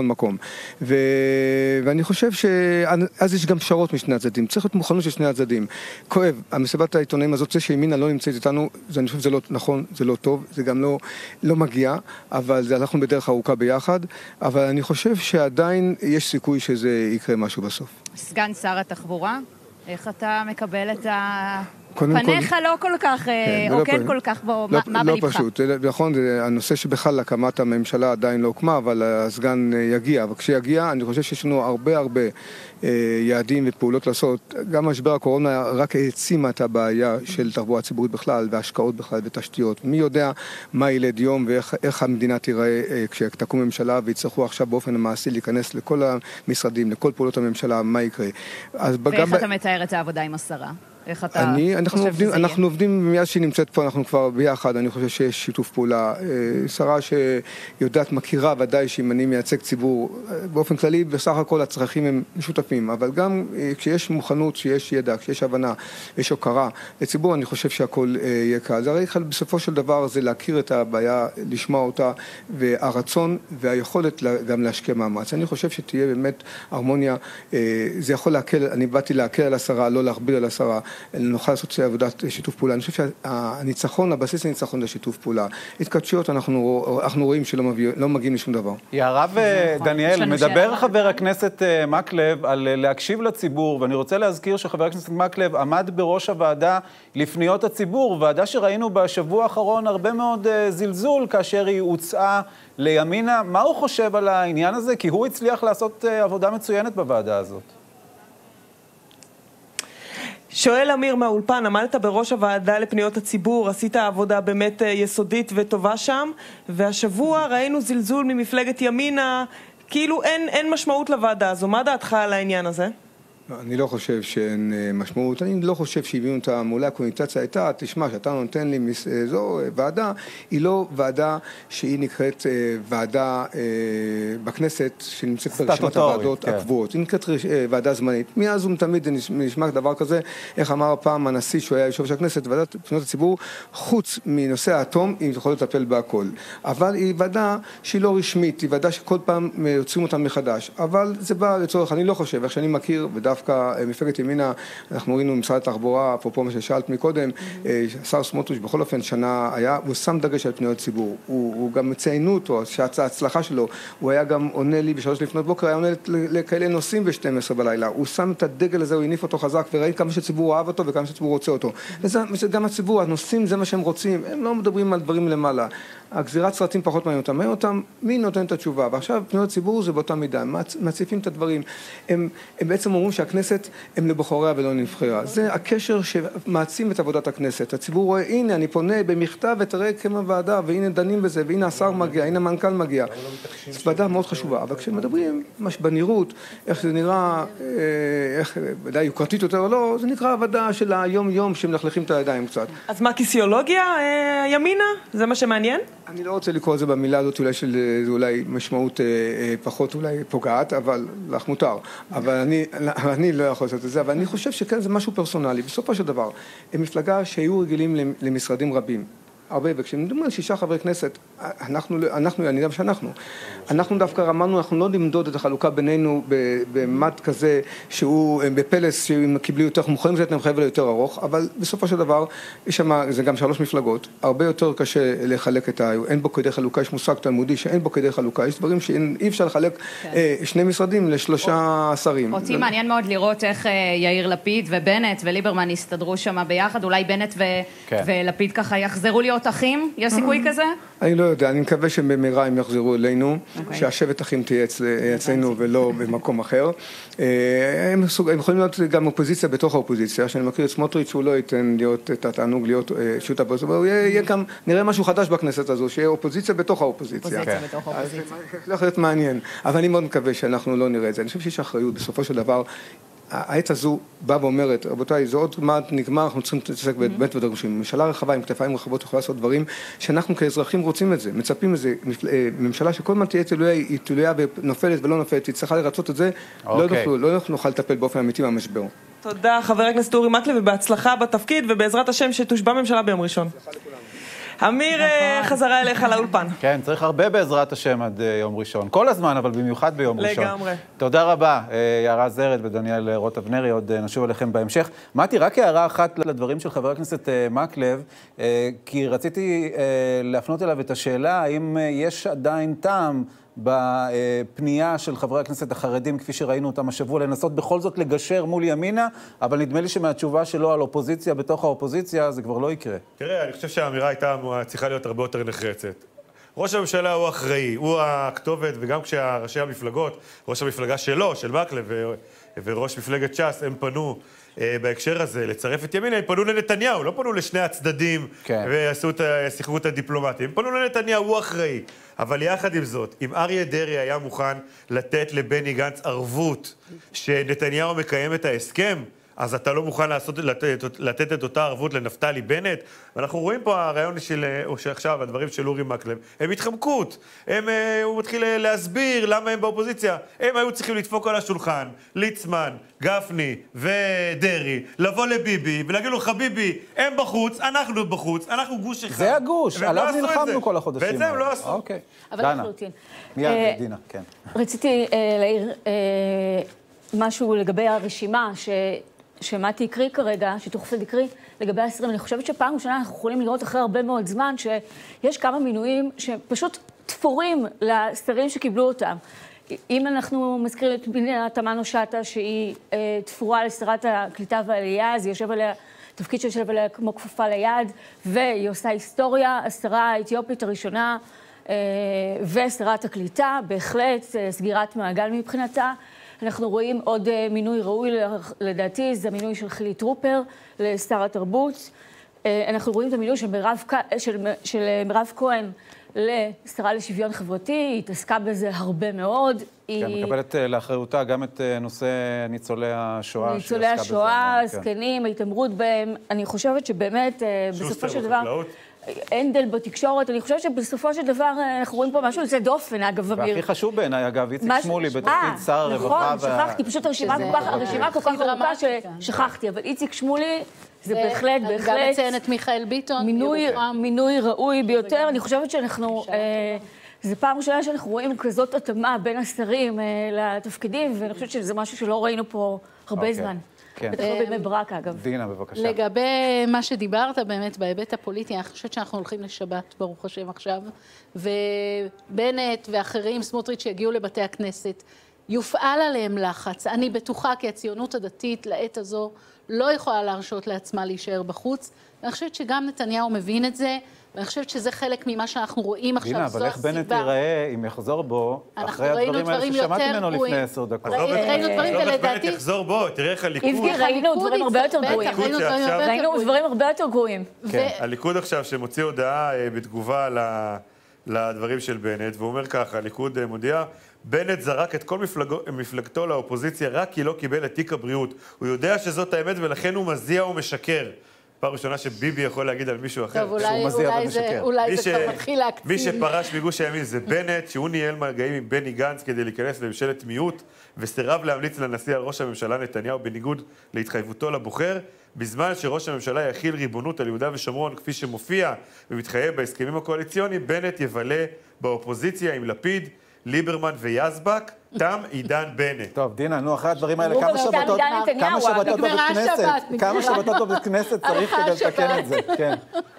מקום. ו... ואני חושב שאז יש גם פשרות משני הצדדים, צריך להיות מוכנות של שני הצדדים. כואב, המסיבת העיתונאים הזאת, זה שימינה לא נמצאת איתנו, זה, אני חושב שזה לא נכון, זה לא טוב, זה גם לא, לא מגיע, אבל זה הלכנו בדרך ארוכה ביחד, אבל אני חושב שעדיין יש סיכוי שזה יקרה משהו בסוף. סגן שר התחבורה, איך אתה מקבל את ה... פניך כל... לא כל כך, או כן כל כך, בו, לא, מה לא בלבך? פשוט, נכון, זה הנושא שבכלל הקמת הממשלה עדיין לא הוקמה, אבל הסגן יגיע, אבל כשיגיע אני חושב שיש לנו הרבה הרבה יעדים ופעולות לעשות. גם משבר הקורונה רק העצימה את הבעיה של תחבורה ציבורית בכלל, והשקעות בכלל ותשתיות. מי יודע מה ילד יום ואיך המדינה תיראה כשתקום ממשלה, ויצטרכו עכשיו באופן המעשי להיכנס לכל המשרדים, לכל פעולות הממשלה, מה יקרה. ואיך אתה מתאר את העבודה עם השרה? איך אתה אני, אנחנו חושב עובדים, שזה אנחנו יהיה? עובדים, מאז שהיא נמצאת פה, אנחנו כבר ביחד, אני חושב שיש שיתוף פעולה. שרה שיודעת, מכירה ודאי שאם אני מייצג ציבור, באופן כללי, בסך הכל הצרכים הם משותפים, אבל גם כשיש מוכנות, כשיש ידע, כשיש הבנה, יש הוקרה לציבור, אני חושב שהכל יהיה קל. זה הרי בסופו של דבר זה להכיר את הבעיה, לשמוע אותה, והרצון והיכולת גם להשקיע מאמץ. אני חושב שתהיה באמת הרמוניה, זה יכול להקל, אני באתי להקל על השרה, לא להכביד על השרה, נוכל לעשות עבודת שיתוף פעולה. אני חושב שהניצחון, הבסיס הניצחון זה שיתוף פעולה. התקדשויות אנחנו, אנחנו רואים שלא מביא, לא מגיעים לשום דבר. הרב דניאל, מדבר חבר הכנסת מקלב על להקשיב לציבור, ואני רוצה להזכיר שחבר הכנסת מקלב עמד בראש הוועדה לפניות הציבור, ועדה שראינו בשבוע האחרון הרבה מאוד זלזול כאשר היא הוצאה לימינה. מה הוא חושב על העניין הזה? כי הוא הצליח לעשות עבודה מצוינת בוועדה הזאת. שואל אמיר מהאולפן, עמדת בראש הוועדה לפניות הציבור, עשית עבודה באמת יסודית וטובה שם, והשבוע ראינו זלזול ממפלגת ימינה, כאילו אין, אין משמעות לוועדה הזו. מה דעתך על העניין הזה? אני לא חושב שאין משמעות, אני לא חושב שהביאו את המעולה, הקונוטציה הייתה, תשמע, שאתה נותן לי זו ועדה, היא לא ועדה שהיא נקראת ועדה בכנסת, שנמצאת ברשימת הוועדות הקבועות, היא נקראת ועדה זמנית. מאז ומתמיד נשמע דבר כזה, איך אמר פעם הנשיא שהוא היה יושב של הכנסת, ועדת פניות הציבור, חוץ מנושא האטום, היא יכולה לטפל בהכל. אבל היא ועדה שהיא לא רשמית, היא ועדה שכל פעם יוצאים אותה מחדש. אבל זה בא לצורך, אני לא חושב, איך שאני מכיר, דווקא מפלגת ימינה, אנחנו ראינו משרד התחבורה, אפרופו מה ששאלת מקודם, השר סמוטריץ' בכל אופן שנה היה, הוא שם דגש על פניות ציבור, הוא, הוא גם מציינו אותו, שההצלחה שלו, הוא היה גם עונה לי בשלוש לפנות בוקר, היה עונה לכאלה נושאים ב-שתים עשרה בלילה, הוא שם את הדגל הזה, הוא הניף אותו חזק, וראי כמה שציבור אוהב אותו וכמה שציבור רוצה אותו. וזה, גם הציבור, הנושאים זה מה שהם רוצים, הם לא מדברים על דברים למעלה. הגזירת סרטים פחות מעניין אותם, מעניין אותם מי נותן את התשובה, ועכשיו פניות ציבור זה באותה מידה, הם מציפים את הדברים, הם, הם בעצם אומרים שהכנסת הם לבוחריה ולא נבחרה. זה הקשר שמעצים את עבודת הכנסת. הציבור רואה, הנה אני פונה במכתב ותראה כמה ועדה, והנה דנים בזה, והנה השר מגיע, הנה המנכ"ל מגיע. זו ועדה מאוד חשובה, אבל כשמדברים ממש בנראות, איך זה נראה, איך, ודאי יוקרתית יותר או לא, זה נקרא ועדה של היום יום שמלכלכים את הידיים קצת. אז מה, כיסיולוגיה, ימינה? זה מה שמעניין? אני לא רוצה לקרוא את זה במילה הזאת, אולי של, זה אולי משמעות אה, אה, פחות אולי פוגעת, אבל לך מותר. אבל אני, אני לא יכול לעשות את זה, אבל אני חושב שכן זה משהו פרסונלי. בסופו של דבר, הם מפלגה שהיו רגילים למשרדים רבים. הרבה, וכשמדברים על שישה חברי כנסת, אנחנו, אנחנו, אני יודע שאנחנו, אנחנו דווקא רמנו, אנחנו לא למדוד את החלוקה בינינו במד כזה שהוא בפלס, שהם קיבלו יותר, אנחנו יכולים לתת להם חבל יותר ארוך, אבל בסופו של דבר, יש שם, זה גם שלוש מפלגות, הרבה יותר קשה לחלק את ה... אין בו כדי חלוקה, יש מושג תלמודי שאין בו כדי חלוקה, יש דברים שאי אפשר לחלק כן. שני משרדים לשלושה שרים. אותי מעניין מאוד לראות איך יאיר לפיד ובנט וליברמן הסתדרו שם ביחד, אולי בנט ו... כן. ולפיד ככה יחזרו להיות אחים? יש סיכוי כזה? אני לא יודע, אני מקווה שבמהרה הם יחזרו אלינו, שהשבט אחים תהיה אצלנו ולא במקום אחר. הם יכולים להיות גם אופוזיציה בתוך האופוזיציה, שאני מכיר את סמוטריץ' שהוא לא ייתן להיות את התענוג להיות שוט הפוזיציה, אבל יהיה גם, נראה משהו חדש בכנסת הזו, שיהיה אופוזיציה בתוך האופוזיציה. אופוזיציה בתוך האופוזיציה. זה יכול להיות מעניין, אבל אני מאוד מקווה שאנחנו לא נראה את זה. אני חושב שיש אחריות, בסופו של דבר, העת הזו באה ואומרת, רבותיי, זה עוד מעט נגמר, אנחנו צריכים להתעסק באמת ודרשים. ממשלה רחבה עם כתפיים רחבות יכולה לעשות דברים שאנחנו כאזרחים רוצים את זה, מצפים את זה. ממשלה שכל מה תהיה תלויה, היא תלויה ונופלת ולא נופלת, היא צריכה לרצות את זה, לא נוכל לטפל באופן אמיתי מהמשבר. תודה, חבר הכנסת אורי מקלב, ובהצלחה בתפקיד, ובעזרת השם שתושבע ממשלה ביום ראשון. אמיר, חזרה אליך לאולפן. כן, צריך הרבה בעזרת השם עד יום ראשון. כל הזמן, אבל במיוחד ביום ראשון. לגמרי. תודה רבה, יערה זרד ודניאל רוטב-נרי, עוד נשוב אליכם בהמשך. מתי, רק הערה אחת לדברים של חבר הכנסת מקלב, כי רציתי להפנות אליו את השאלה, האם יש עדיין טעם בפנייה של חברי הכנסת החרדים, כפי שראינו אותם השבוע, לנסות בכל זאת לגשר מול ימינה, אבל נדמה לי שמהתשובה שלו על אופוזיציה בתוך האופוזיציה, זה כבר לא יקרה. תראה, אני חושב שהאמירה הייתה צריכה להיות הרבה יותר נחרצת. ראש הממשלה הוא אחראי, הוא הכתובת, וגם כשראשי המפלגות, ראש המפלגה שלו, של מקלב וראש מפלגת ש"ס, הם פנו בהקשר הזה לצרף את ימינה, הם פנו לנתניהו, לא פנו לשני הצדדים ועשו את השיחות הדיפלומטיים, הם פנו לנתניהו, הוא אחראי. אבל יחד עם זאת, אם אריה דרעי היה מוכן לתת לבני גנץ ערבות שנתניהו מקיים את ההסכם, אז אתה לא מוכן לעשות, לתת, לתת את אותה ערבות לנפתלי בנט. ואנחנו רואים פה הרעיון של, או שעכשיו, הדברים של אורי מקלב, הם התחמקות. הם, הוא מתחיל להסביר למה הם באופוזיציה. הם היו צריכים לדפוק על השולחן, ליצמן, גפני ודרי, לבוא לביבי ולהגיד לו, חביבי, הם בחוץ, אנחנו בחוץ, אנחנו גוש אחד. זה הגוש, עליו נלחמנו כל החודשים. ואת זה הם לא עשו. אוקיי. אבל לחלוטין. מיד, דינה, כן. רציתי להעיר משהו לגבי הרשימה ש... שמעתי הקריא כרגע, שתוכפל הקריא, לגבי העשרים. אני חושבת שפעם ראשונה אנחנו יכולים לראות אחרי הרבה מאוד זמן שיש כמה מינויים שפשוט תפורים לשרים שקיבלו אותם. אם אנחנו מזכירים את פנינה תמנו-שטה, שהיא אה, תפורה לשרת הקליטה והעלייה, אז היא יושב עליה, תפקיד שיושב עליה כמו כפופה ליד, והיא עושה היסטוריה, השרה האתיופית הראשונה, אה, ושרת הקליטה, בהחלט אה, סגירת מעגל מבחינתה. אנחנו רואים עוד מינוי ראוי, לדעתי, זה המינוי של חילי טרופר לשר התרבות. אנחנו רואים את המינוי של מירב, של, של מירב כהן לשרה לשוויון חברתי, היא התעסקה בזה הרבה מאוד. כן, היא מקבלת לאחריותה גם את נושא ניצולי השואה. ניצולי השואה, זקנים, ההתעמרות בהם. אני חושבת שבאמת, בסופו של דבר... אנדל בתקשורת, אני חושבת שבסופו של דבר אנחנו רואים פה משהו יוצא דופן, אגב, אמיר. והכי חשוב בעיניי, אגב, איציק שמולי בתפקיד שר הרווחה. נכון, שכחתי, פשוט הרשימה כל כך ארוכה ששכחתי, אבל איציק שמולי זה בהחלט, בהחלט... גם מציין את מיכאל ביטון. מינוי ראוי ביותר. אני חושבת שאנחנו... זה פעם ראשונה שאנחנו רואים כזאת התאמה בין השרים לתפקידים, ואני חושבת שזה משהו שלא ראינו פה הרבה זמן. בטח לא בימי ברק, אגב. דינה, בבקשה. לגבי מה שדיברת באמת בהיבט הפוליטי, אני חושבת שאנחנו הולכים לשבת, ברוך השם עכשיו, ובנט ואחרים, סמוטריץ' שיגיעו לבתי הכנסת, יופעל עליהם לחץ. אני בטוחה כי הציונות הדתית לעת הזו לא יכולה להרשות לעצמה להישאר בחוץ. אני חושבת שגם נתניהו מבין את זה, ואני חושבת שזה חלק ממה שאנחנו רואים עכשיו. דינה, אבל איך בנט ייראה אם יחזור בו, אחרי הדברים האלה ששמעתי ממנו לפני עשר דקות. ראינו דברים ולדעתי... בנט יחזור בו, תראה איך הליכוד... ראינו דברים הרבה יותר גרועים. ראינו דברים הרבה יותר גרועים. הליכוד עכשיו שמוציא הודעה בתגובה לדברים של בנט, והוא אומר ככה, הליכוד מודיע, בנט זרק את כל מפלגתו לאופוזיציה רק כי לא קיבל את תיק הבריאות. הוא יודע שזאת האמת ולכן הוא מזיע ומשקר. פעם ראשונה שביבי יכול להגיד על מישהו אחר. טוב, אולי זה כבר מתחיל להקצין. מי שפרש מגוש הימין זה בנט, שהוא ניהל מגעים עם בני גנץ כדי להיכנס לממשלת מיעוט, וסירב להמליץ לנשיא על ראש הממשלה נתניהו בניגוד להתחייבותו לבוחר, בזמן שראש הממשלה יכיל ריבונות על יהודה ושומרון, כפי שמופיע ומתחייב בהסכמים הקואליציוניים, בנט יבלה באופוזיציה עם לפיד, ליברמן ויזבק, תם עידן בנט. טוב, דינה, נו, אחרי הדברים האלה, כמה שבתות, כמה שבתות בבית כנסת, כמה שבתות בבית כנסת צריך כדי לתקן את זה, כן.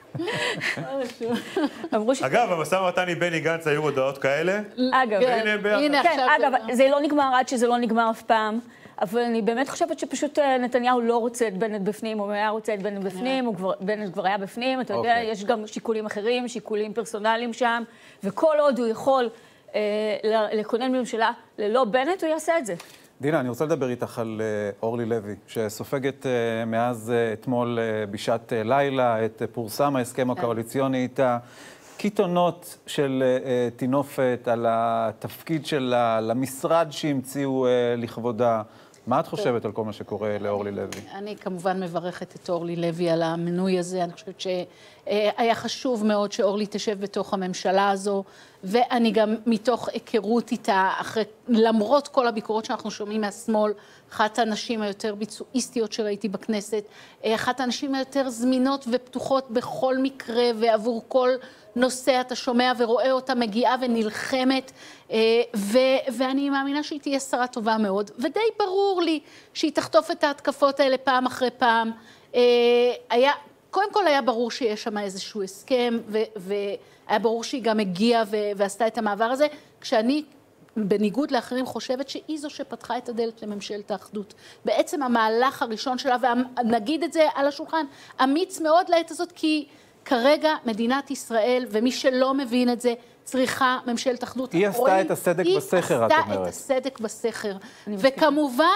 אגב, המשא ומתן עם בני גנץ היו הודעות כאלה. אגב, כן, אגב, זה לא נגמר עד שזה לא נגמר אף פעם. אבל אני באמת חושבת שפשוט נתניהו לא רוצה את בנט בפנים, הוא היה רוצה את בנט בפנים, בנט כבר היה בפנים, אתה יודע, יש גם שיקולים אחרים, שיקולים פרסונליים שם, וכל עוד הוא יכול לכונן ממשלה ללא בנט, הוא יעשה את זה. דינה, אני רוצה לדבר איתך על אורלי לוי, שסופגת מאז אתמול בשעת לילה, את פורסם ההסכם הקואליציוני איתה, קיתונות של תינופת על התפקיד שלה, למשרד שהמציאו לכבודה. מה את חושבת על כל מה שקורה לאורלי לוי? אני כמובן מברכת את אורלי לוי על המינוי הזה. אני חושבת שהיה חשוב מאוד שאורלי תשב בתוך הממשלה הזו, ואני גם מתוך היכרות איתה, אחרי, למרות כל הביקורות שאנחנו שומעים מהשמאל, אחת הנשים היותר ביצועיסטיות שראיתי בכנסת, אחת הנשים היותר זמינות ופתוחות בכל מקרה ועבור כל נושא, אתה שומע ורואה אותה מגיעה ונלחמת, ו- ואני מאמינה שהיא תהיה שרה טובה מאוד, ודי ברור לי שהיא תחטוף את ההתקפות האלה פעם אחרי פעם. היה, קודם כל היה ברור שיש שם איזשהו הסכם, ו- והיה ברור שהיא גם הגיעה ו- ועשתה את המעבר הזה, כשאני בניגוד לאחרים חושבת שהיא זו שפתחה את הדלת לממשלת האחדות. בעצם המהלך הראשון שלה, ונגיד את זה על השולחן, אמיץ מאוד לעת הזאת, כי כרגע מדינת ישראל, ומי שלא מבין את זה, צריכה ממשלת אחדות. היא עשתה את הסדק בסכר, את אומרת. היא עשתה את הסדק בסכר. וכמובן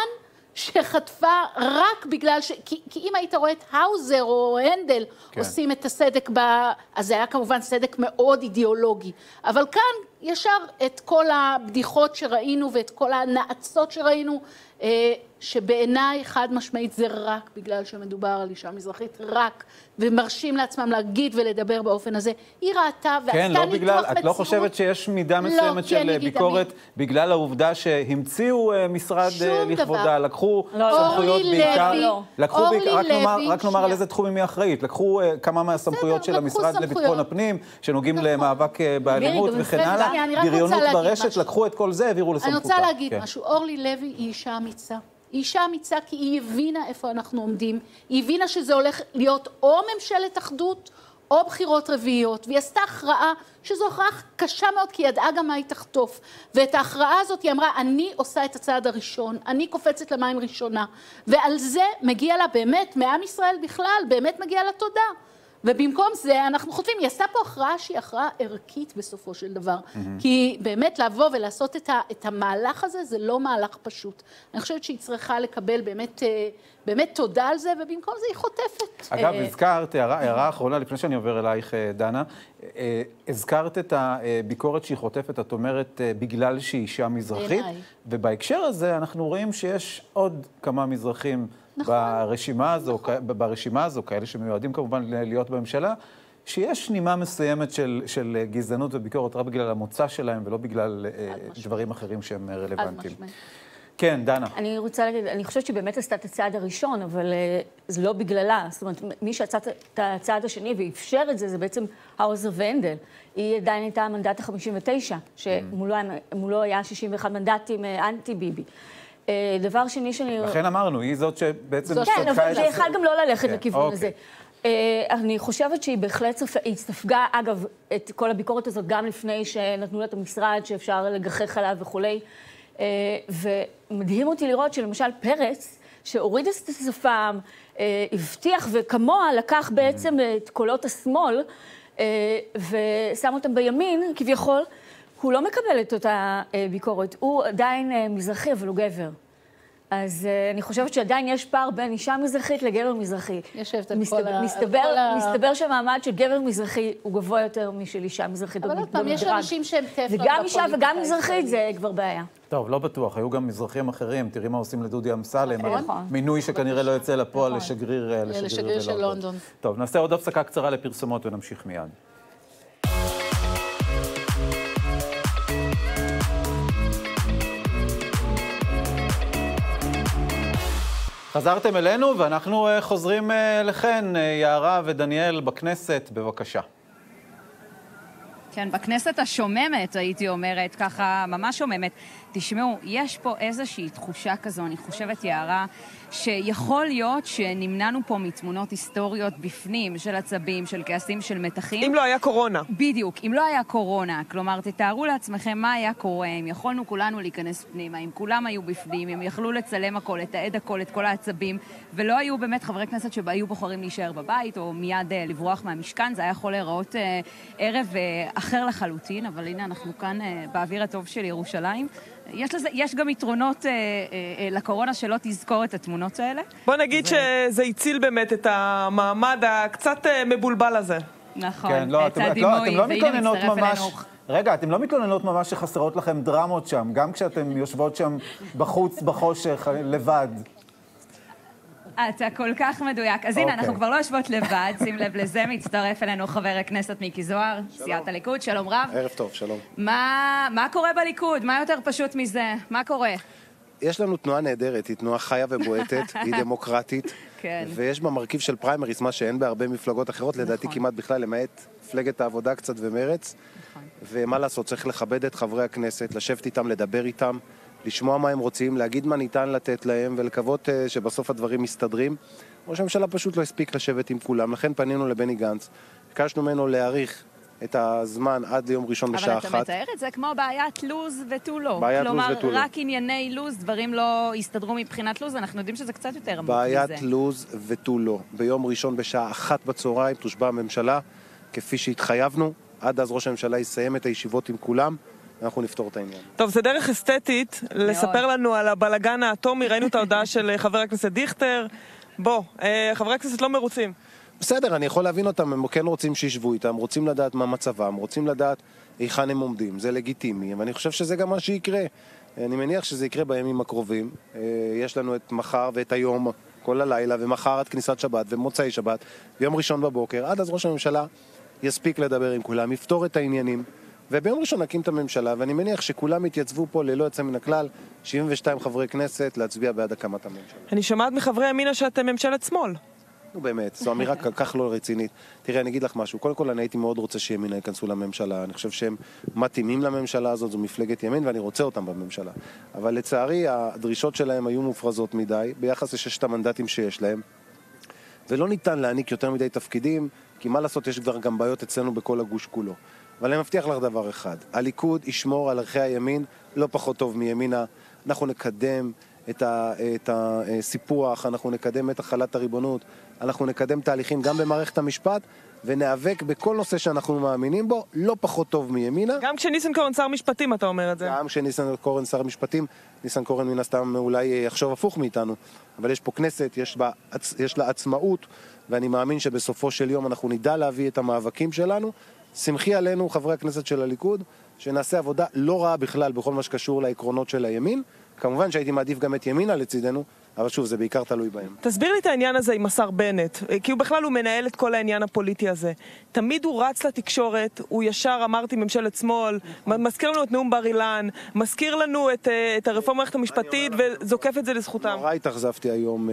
שחטפה רק בגלל ש... כי, כי אם היית רואה את האוזר או הנדל כן. עושים את הסדק, ב... אז זה היה כמובן סדק מאוד אידיאולוגי. אבל כאן ישר את כל הבדיחות שראינו ואת כל הנעצות שראינו, שבעיניי חד משמעית זה רק בגלל שמדובר על אישה מזרחית, רק, ומרשים לעצמם להגיד ולדבר באופן הזה. היא ראתה ועשתה כן, לא ניתוח בגלל, מציאות. את לא חושבת שיש מידה מסוימת לא, של ביקורת אני... בגלל העובדה שהמציאו משרד לכבודה, לקחו לא, סמכויות אורלי בעיקר, לוי, לקחו אורלי בעיקר, רק לוי, נאמר, רק נאמר על שנייה. איזה תחומים היא אחראית, לקחו כמה מהסמכויות של המשרד לביטחון הפנים, שנוגעים נכון. למאבק באלימות וכן הלאה, בריונות ברשת, לקחו את כל זה, העבירו לסמכותה. אני רוצה להגיד משהו, אורלי לוי היא אישה אמיצה. היא אישה אמיצה כי היא הבינה איפה אנחנו עומדים, היא הבינה שזה הולך להיות או ממשלת אחדות או בחירות רביעיות, והיא עשתה הכרעה שזו הכרעה קשה מאוד כי היא ידעה גם מה היא תחטוף, ואת ההכרעה הזאת היא אמרה, אני עושה את הצעד הראשון, אני קופצת למים ראשונה, ועל זה מגיע לה באמת, מעם ישראל בכלל, באמת מגיע לה תודה. ובמקום זה אנחנו חושבים, היא עשתה פה הכרעה שהיא הכרעה ערכית בסופו של דבר, mm-hmm. כי באמת לבוא ולעשות את, ה, את המהלך הזה, זה לא מהלך פשוט. אני חושבת שהיא צריכה לקבל באמת, באמת תודה על זה, ובמקום זה היא חוטפת. אגב, הזכרת, הערה אחרונה, לפני שאני עובר אלייך, דנה, הזכרת את הביקורת שהיא חוטפת, את אומרת, בגלל שהיא אישה מזרחית, ובהקשר הזה אנחנו רואים שיש עוד כמה מזרחים, נכון. ברשימה הזו, נכון. ברשימה הזו, כאלה שמיועדים כמובן להיות בממשלה, שיש נימה מסוימת של, של גזענות וביקורת רק בגלל המוצא שלהם, ולא בגלל דברים אחרים שהם רלוונטיים. כן, דנה. אני רוצה להגיד, אני חושבת שבאמת עשתה את הצעד הראשון, אבל זה לא בגללה. זאת אומרת, מי שעשה את הצעד השני ואפשר את זה, זה בעצם האוזר והנדל. היא עדיין הייתה המנדט ה-חמישים ותשע, שמולו היה שישים ואחד מנדטים אנטי ביבי. דבר שני שאני... לכן אמרנו, היא זאת שבעצם... כן, אבל זה יכול גם לא ללכת לכיוון הזה. אני חושבת שהיא בהחלט ספגה, אגב, את כל הביקורת הזאת גם לפני שנתנו לה את המשרד, שאפשר לגחך עליו וכולי. ומדהים אותי לראות שלמשל פרץ, שהוריד את השפם, הבטיח וכמוה לקח בעצם את קולות השמאל, ושם אותם בימין, כביכול, הוא לא מקבל את אותה ביקורת. הוא עדיין מזרחי, אבל הוא גבר. אז אני חושבת שעדיין יש פער בין אישה מזרחית לגבר מזרחי. יושבת על מסתבר, כל ה... מסתבר, כל ה... מסתבר שהמעמד של גבר מזרחי הוא גבוה יותר משל אישה מזרחית. אבל עוד פעם, יש אנשים שהם טפלות בפוליטיקה. וגם אישה וגם מזרחית זה כבר בעיה. טוב, לא בטוח. היו גם מזרחים אחרים. תראי מה עושים לדודי אמסלם. מינוי שכנראה לא יוצא לפועל לשגריר של לונדון. טוב, נעשה עוד הפסקה קצרה לפרסומות ונמשיך מיד. חזרתם אלינו ואנחנו חוזרים לכן, יערה ודניאל בכנסת, בבקשה. כן, בכנסת השוממת, הייתי אומרת, ככה ממש שוממת. תשמעו, יש פה איזושהי תחושה כזו, אני חושבת, יערה, שיכול להיות שנמנענו פה מתמונות היסטוריות בפנים, של עצבים, של כעסים, של מתחים. אם לא היה קורונה. בדיוק, אם לא היה קורונה. כלומר, תתארו לעצמכם מה היה קורה, אם יכולנו כולנו להיכנס פנימה, אם כולם היו בפנים, אם יכלו לצלם הכל, לתעד הכל, את כל העצבים, ולא היו באמת חברי כנסת שהיו בוחרים להישאר בבית, או מיד אה, לברוח מהמשכן, זה היה יכול להיראות אה, ערב אה, אחר לחלוטין, אבל הנה אנחנו כאן אה, באוויר הטוב של ירושלים. יש לזה, יש גם יתרונות אה, אה, לקורונה שלא תזכור את התמונות האלה. בוא נגיד ו... שזה הציל באמת את המעמד הקצת אה, מבולבל הזה. נכון, כן, לא, את אתם, הדימוי, לא, אתם לא מתלוננות ממש... אלינו. רגע, אתם לא מתלוננות ממש שחסרות לכם דרמות שם, גם כשאתם יושבות שם בחוץ, בחושך, לבד. אתה כל כך מדויק. אז הנה, אנחנו כבר לא יושבות לבד, שים לב לזה, מצטרף אלינו חבר הכנסת מיקי זוהר, סיעת הליכוד, שלום רב. ערב טוב, שלום. מה קורה בליכוד? מה יותר פשוט מזה? מה קורה? יש לנו תנועה נהדרת, היא תנועה חיה ובועטת, היא דמוקרטית, ויש בה מרכיב של פריימריס, מה שאין בהרבה מפלגות אחרות, לדעתי כמעט בכלל, למעט מפלגת העבודה קצת ומרץ, ומה לעשות, צריך לכבד את חברי הכנסת, לשבת איתם, לדבר איתם, לשמוע מה הם רוצים, להגיד מה ניתן לתת להם, ולקוות שבסוף הדברים מסתדרים. ראש הממשלה פשוט לא הספיק לשבת עם כולם, לכן פנינו לבני גנץ, ביקשנו ממנו להאריך את הזמן עד ליום ראשון בשעה אחת. אבל אתה מתאר את זה כמו בעיית לוז ותו לא. בעיית לוז ותו לא. כלומר, רק ענייני לוז, דברים לא יסתדרו מבחינת לוז, אנחנו יודעים שזה קצת יותר עמוק מזה. בעיית לוז ותו לא. ביום ראשון בשעה אחת בצהריים תושבע הממשלה, כפי שהתחייבנו, עד אז ראש הממשלה יסיים את הישיבות עם כולם, אנחנו נפתור את העניין. טוב, זה דרך אסתטית לספר לנו על הבלגן האטומי, ראינו את ההודעה של חבר הכנסת דיכטר. בוא, חברי הכנסת לא מרוצים. בסדר, אני יכול להבין אותם, הם כן רוצים שישבו איתם, רוצים לדעת מה מצבם, רוצים לדעת היכן הם עומדים, זה לגיטימי, ואני חושב שזה גם מה שיקרה. אני מניח שזה יקרה בימים הקרובים. יש לנו את מחר ואת היום, כל הלילה, ומחר עד כניסת שבת ומוצאי שבת, ויום ראשון בבוקר, עד אז ראש הממשלה יספיק לדבר עם כולם, יפתור את העניינים, וביום ראשון נקים את הממשלה, ואני מניח שכולם יתייצבו פה ללא יוצא מן הכלל, שבעים ושתיים חברי כנסת, להצביע בעד הקמת הממשלה. אני שומעת מחברי ימינה שאתם ממשלת שמאל. נו באמת, זו אמירה כל כך לא רצינית. תראה, אני אגיד לך משהו. קודם כל, אני הייתי מאוד רוצה שימינה ייכנסו לממשלה. אני חושב שהם מתאימים לממשלה הזאת, זו מפלגת ימין, ואני רוצה אותם בממשלה. אבל לצערי, הדרישות שלהם היו מופרזות מדי, ביחס לששת המנדטים שיש להם. ולא ניתן להעניק יותר מדי תפקידים, כי מה לעשות, יש כבר גם בעיות אצלנו בכל הגוש כולו. אבל אני מבטיח לך דבר אחד. הליכוד ישמור על ערכי הימין לא פחות טוב מימינה. אנחנו נקדם את, ה, את הסיפוח, אנחנו נקדם את החלת הריבונות, אנחנו נקדם תהליכים גם במערכת המשפט, ונאבק בכל נושא שאנחנו מאמינים בו, לא פחות טוב מימינה. גם כשניסנקורן שר משפטים, אתה אומר את זה. גם כשניסנקורן שר משפטים, ניסנקורן מן הסתם אולי יחשוב הפוך מאיתנו, אבל יש פה כנסת, יש, בה, יש לה עצמאות, ואני מאמין שבסופו של יום אנחנו נדע להביא את המאבקים שלנו. שמחי עלינו, חברי הכנסת של הליכוד, שנעשה עבודה לא רעה בכלל בכל מה שקשור לעקרונות של הימין. כמובן שהייתי מעדיף גם את ימינה לצידנו, אבל שוב, זה בעיקר תלוי בהם. תסביר לי את העניין הזה עם השר בנט, כי הוא בכלל הוא מנהל את כל העניין הפוליטי הזה. תמיד הוא רץ לתקשורת, הוא ישר אמרתי ממשלת שמאל, מזכיר לנו את נאום בר אילן, מזכיר לנו את, את הרפורמה המערכת המשפטית וזוקף את זה לזכותם. נורא התאכזבתי היום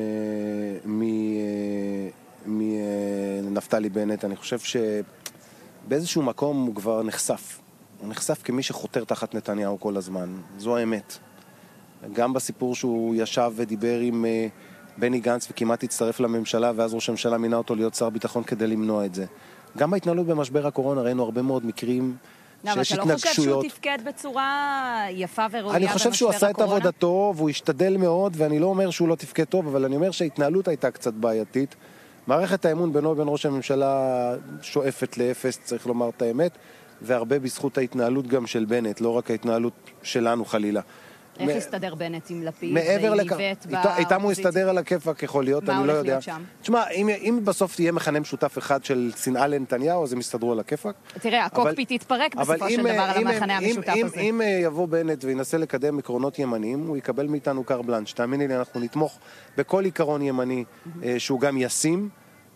מנפתלי בנט. אני חושב שבאיזשהו מקום הוא כבר נחשף. הוא נחשף כמי שחותר תחת נתניהו כל הזמן. זו האמת. גם בסיפור שהוא ישב ודיבר עם uh, בני גנץ וכמעט הצטרף לממשלה, ואז ראש הממשלה מינה אותו להיות שר ביטחון כדי למנוע את זה. גם בהתנהלות במשבר הקורונה ראינו הרבה מאוד מקרים שיש התנגשויות. אתה לא חושב שהוא תפקד בצורה יפה וראויה במשבר הקורונה? אני חושב שהוא עשה את עבודתו, והוא השתדל מאוד, ואני לא אומר שהוא לא תפקד טוב, אבל אני אומר שההתנהלות הייתה קצת בעייתית. מערכת האמון בינו ובין ראש הממשלה שואפת לאפס, צריך לומר את האמת, והרבה בזכות ההתנהלות גם של בנט, לא רק ההתנהלות שלנו חלילה. איך הסתדר בנט עם לפיד מעבר לכך, איתם הוא הסתדר על הכיפק יכול להיות, אני לא יודע. תשמע, אם בסוף תהיה מכנה משותף אחד של שנאה לנתניהו, אז הם יסתדרו על הכיפק. תראה, הקוקפיט יתפרק בסופו של דבר על המכנה המשותף הזה. אם יבוא בנט וינסה לקדם עקרונות ימניים, הוא יקבל מאיתנו קר בלנץ'. תאמיני לי, אנחנו נתמוך בכל עיקרון ימני שהוא גם ישים.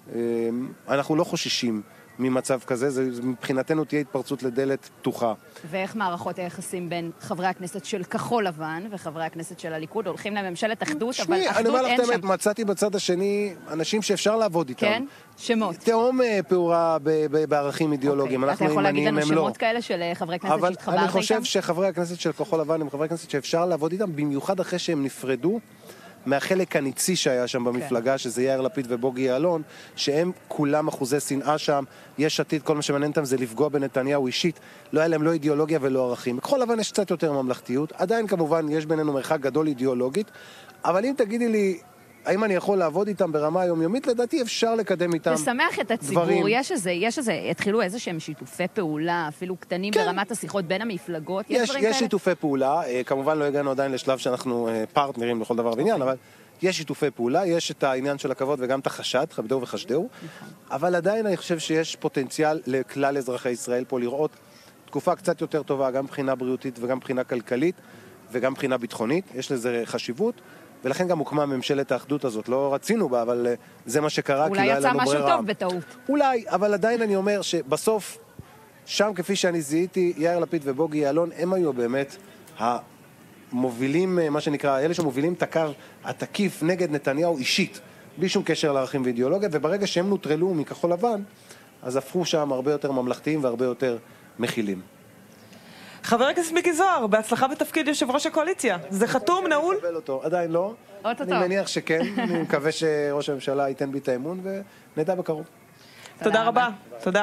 אנחנו לא חוששים ממצב כזה, זה מבחינתנו תהיה התפרצות לדלת פתוחה. ואיך מערכות היחסים בין חברי הכנסת של כחול לבן וחברי הכנסת של הליכוד הולכים לממשלת אחדות, אבל אחדות אין שם. אני אומר לך תאמת, מצאתי בצד השני אנשים שאפשר לעבוד איתם. כן? שמות. תאום פעורה בערכים אידיאולוגיים. אתה יכול להגיד לנו שמות כאלה של חברי כנסת שהתחברת איתם? אבל אני חושב שחברי הכנסת של כחול לבן הם חברי הכנסת שאפשר לעבוד איתם, במיוחד אחרי שהם נפרדו מהחלק הניצי שהיה שם במפלגה, שזה יאיר לפיד ובוגי יעלון, שהם כולם אחוזי שנאה שם, יש עתיד, כל מה שמעניין אותם זה לפגוע בנתניהו אישית, לא היה להם לא אידיאולוגיה ולא ערכים. בכחול לבן יש קצת יותר ממלכתיות, עדיין כמובן יש בינינו מרחק גדול אידיאולוגית, אבל אם תגידי לי, האם אני יכול לעבוד איתם ברמה היומיומית? לדעתי אפשר לקדם איתם דברים. לשמח את הציבור, יש איזה, יש איזה, התחילו איזה שהם שיתופי פעולה, אפילו קטנים כן. ברמת השיחות בין המפלגות, יש, יש דברים כאלה? יש שיתופי פעולה, כמובן לא הגענו עדיין לשלב שאנחנו פרטנרים לכל דבר ועניין, אבל יש שיתופי פעולה, יש את העניין של הכבוד וגם את החשד, כבדהו וחשדהו, אבל עדיין אני חושב שיש פוטנציאל לכלל אזרחי ישראל פה לראות תקופה קצת יותר טובה, גם מבחינה בריאותית וגם מבחינה כלכלית וגם מבחינה ביטחונית, יש לזה חשיבות. ולכן גם הוקמה ממשלת האחדות הזאת. לא רצינו בה, אבל זה מה שקרה, כי לא היה לנו ברירה. אולי יצא משהו טוב בטעות. אולי, אבל עדיין אני אומר שבסוף, שם כפי שאני זיהיתי, יאיר לפיד ובוגי יעלון, הם היו באמת המובילים, מה שנקרא, אלה שמובילים את הקו התקיף נגד נתניהו אישית, בלי שום קשר לערכים ואידיאולוגיה, וברגע שהם נוטרלו מכחול לבן, אז הפכו שם הרבה יותר ממלכתיים והרבה יותר מכילים. חבר הכנסת מיקי זוהר, בהצלחה בתפקיד יושב ראש הקואליציה. זה חתום, נעול? עדיין לא. אני מניח שכן. אני מקווה שראש הממשלה ייתן בי את האמון ונדע בקרוב. תודה רבה. תודה.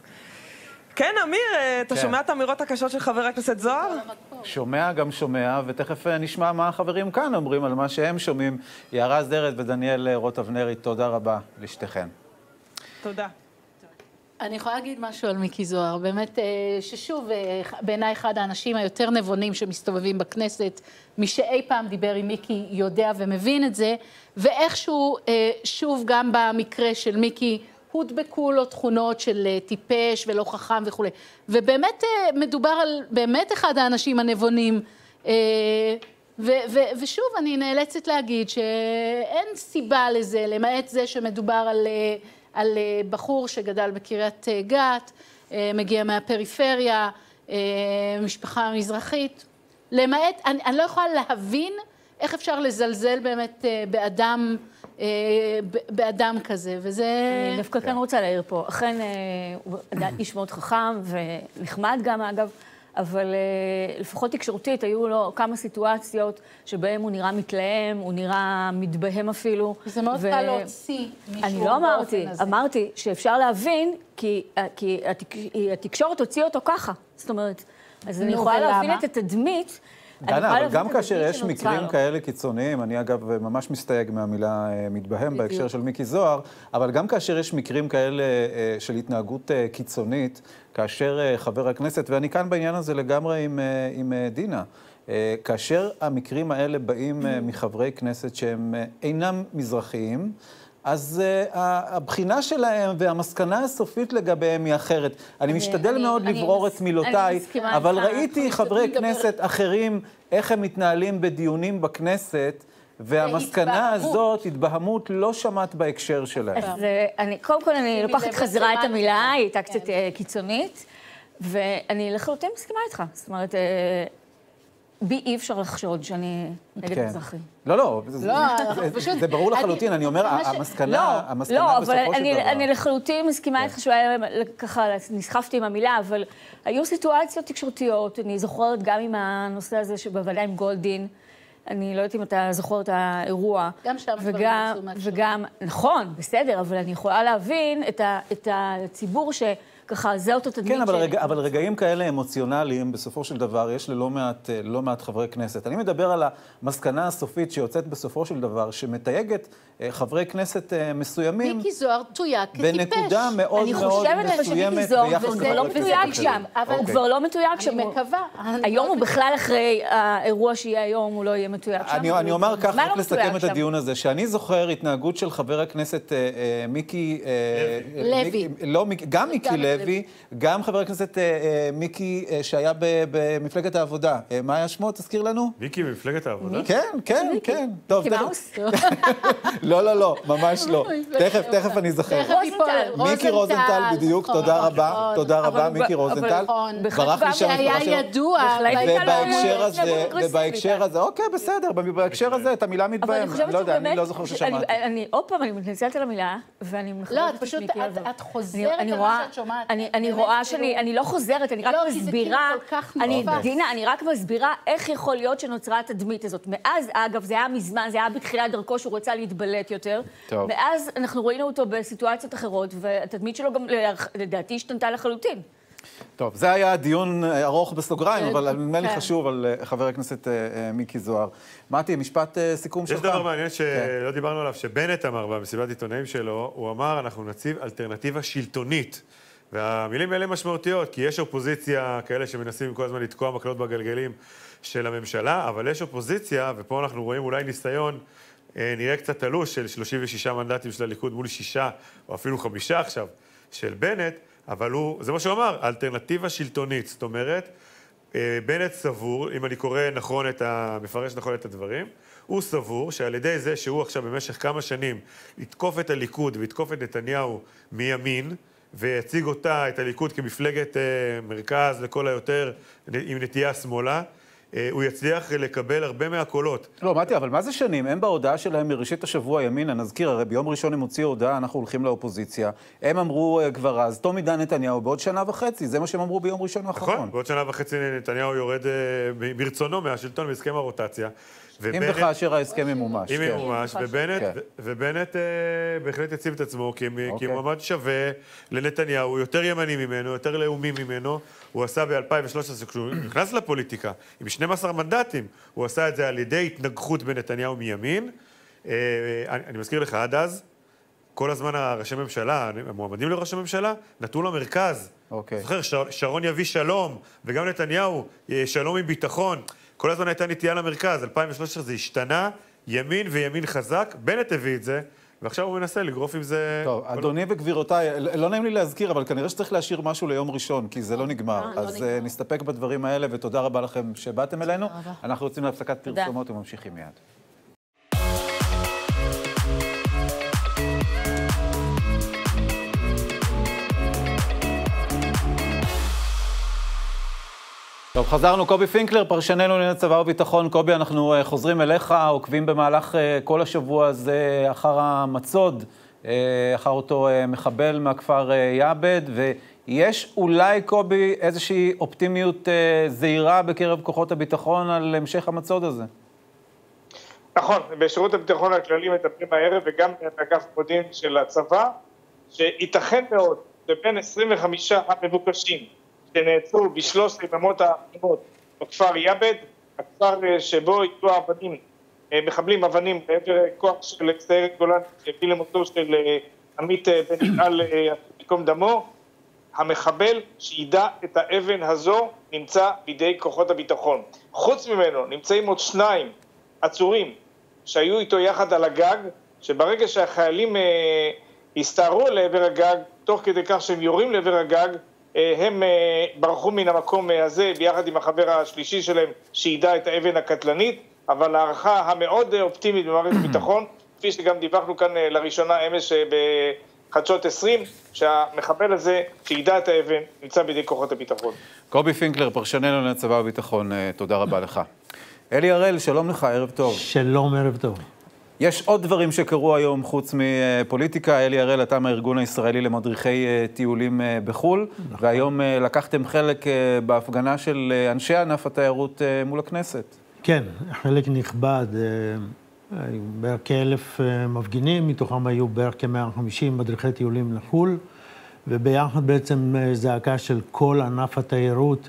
כן, אמיר, אתה שומע את האמירות הקשות של חבר הכנסת זוהר? שומע גם שומע, ותכף נשמע מה החברים כאן אומרים על מה שהם שומעים. יערה זרד ודניאל רוט אבנרי, תודה רבה לשתיכן. תודה. אני יכולה להגיד משהו על מיקי זוהר, באמת ששוב, בעיניי אחד האנשים היותר נבונים שמסתובבים בכנסת, מי שאי פעם דיבר עם מיקי יודע ומבין את זה, ואיכשהו שוב גם במקרה של מיקי, הודבקו לו תכונות של טיפש ולא חכם וכו'. ובאמת מדובר על באמת אחד האנשים הנבונים, ו- ו- ושוב אני נאלצת להגיד שאין סיבה לזה, למעט זה שמדובר על... על בחור שגדל בקריית גת, מגיע מהפריפריה, משפחה מזרחית. למעט, אני, אני לא יכולה להבין איך אפשר לזלזל באמת באדם, באדם כזה, וזה... אני דווקא כאן רוצה להעיר פה. אכן, הוא איש מאוד חכם ונחמד גם, אגב, אבל לפחות תקשורתית, היו לו כמה סיטואציות שבהם הוא נראה מתלהם, הוא נראה מתבהם אפילו. זה מאוד קל להוציא מישהו. אני לא אמרתי, אמרתי שאפשר להבין, כי התקשורת הוציאה אותו ככה. זאת אומרת, אז אני יכולה להבין את התדמית. דנה, אבל גם כאשר יש מקרים כאלה קיצוניים, אני אגב ממש מסתייג מהמילה מתבהם בהקשר של מיקי זוהר, אבל גם כאשר יש מקרים כאלה של התנהגות קיצונית, כאשר חבר הכנסת, ואני כאן בעניין הזה לגמרי עם, עם דינה, כאשר המקרים האלה באים מחברי כנסת שהם אינם מזרחיים, אז uh, הבחינה שלהם והמסקנה הסופית לגביהם היא אחרת. אני משתדל אני, מאוד אני, לברור אני את מילותיי, אבל ראיתי חברי כנסת אחרים, איך הם מתנהלים בדיונים בכנסת, והמסקנה הזאת, התבהמות, לא שמעת בהקשר שלהם. אז אני, קודם כל אני לוקחת חזרה את המילה, היא הייתה קצת קיצונית, ואני לחלוטין מסכימה איתך. זאת אומרת, בי אי אפשר לחשוד שאני נגד מזרחים. לא, לא, זה ברור לחלוטין, אני אומר, המסקנה בסופו של דבר... לא, אבל אני לחלוטין מסכימה איתך שהוא היה ככה, נסחפתי עם המילה, אבל היו סיטואציות תקשורתיות, אני זוכרת גם עם הנושא הזה שבוודאי עם גולדין, אני לא יודעת אם אתה זוכר את האירוע. גם שם דברים יצאו מהקשור. וגם, נכון, בסדר, אבל אני יכולה להבין את הציבור ש... ככה, זה אותו תדמית כן, אבל, רגע, אבל רגעים כאלה אמוציונליים, בסופו של דבר, יש ללא מעט, לא מעט חברי כנסת. אני מדבר על המסקנה הסופית שיוצאת בסופו של דבר, שמתייגת חברי כנסת מסוימים. מיקי זוהר תויק כטיפש. בנקודה מאוד מאוד מסוימת ביחס לחברי כנסת שם. אבל הוא כבר לא מתויק שם. אני מקווה. היום הוא בכלל אחרי האירוע שיהיה היום, הוא לא יהיה מתויק שם. אני אומר כך, רק לסכם את הדיון הזה, שאני זוכר התנהגות של חבר הכנסת מיקי... לוי. גם מיקי לוי. גם חבר הכנסת מיקי שהיה במפלגת העבודה. מה היה שמו? תזכיר לנו? מיקי במפלגת העבודה? כן, כן, כן. טוב, מאוס? לא, לא, לא, ממש לא. תכף, תכף אני זוכר. מיקי רוזנטל, בדיוק, תודה רבה. תודה רבה, מיקי רוזנטל. ברח לי שם... זה היה ידוע. ובהקשר הזה, ובהקשר הזה, אוקיי, בסדר, בהקשר הזה, את המילה מתבהם. לא יודע, אני לא זוכר ששמעתי. אני, עוד פעם, אני מתנצלת על המילה, ואני לא, את פשוט, את חוזרת על מה שאת שומעת. אני רואה שאני, אני לא חוזרת, אני רק מסבירה, אני, דינה, אני רק מסבירה איך יכול להיות שנוצרה התדמית הזאת. מאז, אגב, זה היה מזמן, זה היה בתחילת דרכו שהוא רצה להתבלט יותר. מאז אנחנו ראינו אותו בסיטואציות אחרות, והתדמית שלו גם, לדעתי, השתנתה לחלוטין. טוב, זה היה דיון ארוך בסוגריים, אבל נדמה לי חשוב על חבר הכנסת מיקי זוהר. מתי, משפט סיכום שלך? יש דבר מעניין שלא דיברנו עליו, שבנט אמר במסיבת עיתונאים שלו, הוא אמר, אנחנו נציב אלטרנטיבה שלטונית. והמילים האלה משמעותיות, כי יש אופוזיציה, כאלה שמנסים כל הזמן לתקוע מקלות בגלגלים של הממשלה, אבל יש אופוזיציה, ופה אנחנו רואים אולי ניסיון, נראה קצת תלוש של שלושים ושישה מנדטים של הליכוד מול שישה, או אפילו חמישה עכשיו, של בנט, אבל הוא, זה מה שהוא אמר, אלטרנטיבה שלטונית, זאת אומרת, בנט סבור, אם אני קורא נכון את ה... מפרש נכון את הדברים, הוא סבור שעל ידי זה שהוא עכשיו במשך כמה שנים יתקוף את הליכוד ויתקוף את נתניהו מימין, ויציג אותה, את הליכוד, כמפלגת אה, מרכז לכל היותר עם נטייה שמאלה, אה, הוא יצליח לקבל הרבה מהקולות. לא, מתי, אבל מה זה שנים? הם בהודעה שלהם מראשית השבוע ימינה, נזכיר, הרי ביום ראשון הם הוציאו הודעה, אנחנו הולכים לאופוזיציה. הם אמרו אה, כבר אז, תום עידן נתניהו בעוד שנה וחצי, זה מה שהם אמרו ביום ראשון האחרון. נכון, בעוד שנה וחצי נתניהו יורד אה, ברצונו מהשלטון בהסכם הרוטציה. אם וכאשר ההסכם ממומש. אם ממומש, ובנט בהחלט יציב את עצמו כמועמד שווה לנתניהו, יותר ימני ממנו, יותר לאומי ממנו. הוא עשה ב-אלפיים ושלוש עשרה, כשהוא נכנס לפוליטיקה, עם שנים עשר מנדטים, הוא עשה את זה על ידי התנגחות בנתניהו מימין. אני מזכיר לך, עד אז, כל הזמן הראשי ממשלה, המועמדים לראש הממשלה, נתנו למרכז. זוכר, שרון יביא שלום, וגם נתניהו, שלום עם ביטחון. כל הזמן הייתה נטייה למרכז, אלפיים ושלוש עשרה זה השתנה, ימין וימין חזק, בנט הביא את זה, ועכשיו הוא מנסה לגרוף עם זה... טוב, אדוני וגבירותיי, לא נעים לי להזכיר, אבל כנראה שצריך להשאיר משהו ליום ראשון, כי זה לא נגמר. אז נסתפק בדברים האלה, ותודה רבה לכם שבאתם אלינו. אנחנו יוצאים להפסקת פרסומות וממשיכים מיד. טוב, חזרנו, קובי פינקלר, פרשננו לענייני צבא וביטחון. קובי, אנחנו חוזרים אליך, עוקבים במהלך כל השבוע הזה אחר המצוד, אחר אותו מחבל מהכפר יעבד, ויש אולי, קובי, איזושהי אופטימיות זהירה בקרב כוחות הביטחון על המשך המצוד הזה? נכון, בשירות הביטחון הכללי מדברים הערב, וגם באגף מודיעין של הצבא, שייתכן מאוד שבין עשרים וחמישה המבוקשים שנעצרו בשלוש היממות האחרונות בכפר יעבד, הכפר שבו יהיו אבנים, מחבלים אבנים לעבר כוח של סיירת גולן שהביא למותו של עמית בן יגאל מקום דמו, המחבל שידע את האבן הזו נמצא בידי כוחות הביטחון. חוץ ממנו נמצאים עוד שניים עצורים שהיו איתו יחד על הגג, שברגע שהחיילים הסתערו לעבר הגג, תוך כדי כך שהם יורים לעבר הגג, הם ברחו מן המקום הזה ביחד עם החבר השלישי שלהם שידע את האבן הקטלנית, אבל הערכה המאוד אופטימית במערכת הביטחון, כפי שגם דיווחנו כאן לראשונה אמש בחדשות עשרים, שהמחבל הזה שידע את האבן נמצא בידי כוחות הביטחון. קובי פינקלר, פרשננו לענייני צבא וביטחון, תודה רבה לך. אלי הראל, שלום לך, ערב טוב. שלום, ערב טוב. יש עוד דברים שקרו היום חוץ מפוליטיקה. אלי הראל, אתה מהארגון הישראלי למדריכי טיולים בחו"ל, נכון. והיום לקחתם חלק בהפגנה של אנשי ענף התיירות מול הכנסת. כן, חלק נכבד, בערך כאלף מפגינים, מתוכם היו בערך כ-מאה וחמישים מדריכי טיולים לחו"ל, וביחד בעצם זעקה של כל ענף התיירות,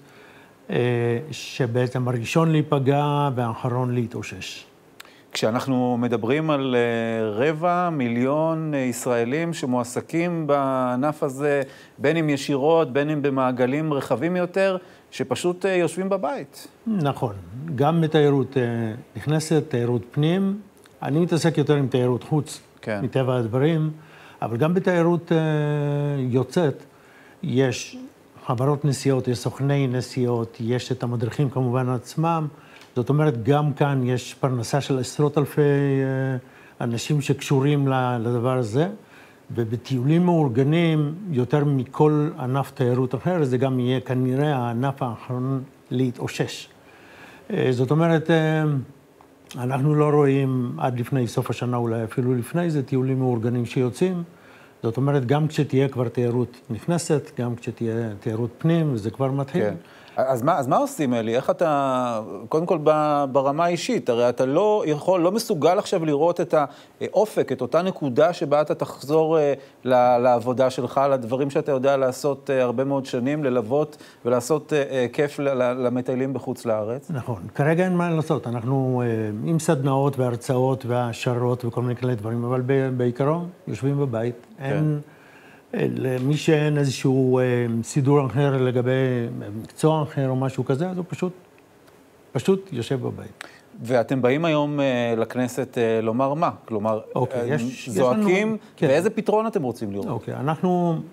שבעצם הראשון להיפגע והאחרון להתאושש. כשאנחנו מדברים על רבע מיליון ישראלים שמועסקים בענף הזה, בין אם ישירות, בין אם במעגלים רחבים יותר, שפשוט יושבים בבית. נכון, גם בתיירות נכנסת, תיירות פנים, אני מתעסק יותר עם תיירות חוץ, כן. מטבע הדברים, אבל גם בתיירות יוצאת, יש חברות נסיעות, יש סוכני נסיעות, יש את המדריכים כמובן עצמם, זאת אומרת, גם כאן יש פרנסה של עשרות אלפי אנשים שקשורים לדבר הזה, ובטיולים מאורגנים, יותר מכל ענף תיירות אחר, זה גם יהיה כנראה הענף האחרון להתאושש. זאת אומרת, אנחנו לא רואים עד לפני סוף השנה, אולי אפילו לפני זה, טיולים מאורגנים שיוצאים. זאת אומרת, גם כשתהיה כבר תיירות נכנסת, גם כשתהיה תיירות פנים, וזה כבר מתחיל. כן. אז מה, אז מה עושים, אלי? איך אתה, קודם כל ברמה האישית, הרי אתה לא יכול, לא מסוגל עכשיו לראות את האופק, את אותה נקודה שבה אתה תחזור לעבודה שלך, לדברים שאתה יודע לעשות הרבה מאוד שנים, ללוות ולעשות כיף למטיילים בחוץ לארץ. נכון, כרגע אין מה לעשות, אנחנו עם סדנאות והרצאות והשערות וכל מיני כאלה דברים, אבל בעיקרון יושבים בבית, אין... למי שאין איזשהו סידור אחר לגבי מקצוע אחר או משהו כזה, אז הוא פשוט, פשוט יושב בבית. ואתם באים היום לכנסת לומר מה? כלומר, אוקיי, יש, זועקים, יש לנו, כן. ואיזה פתרון אתם רוצים לראות? אוקיי, אנחנו,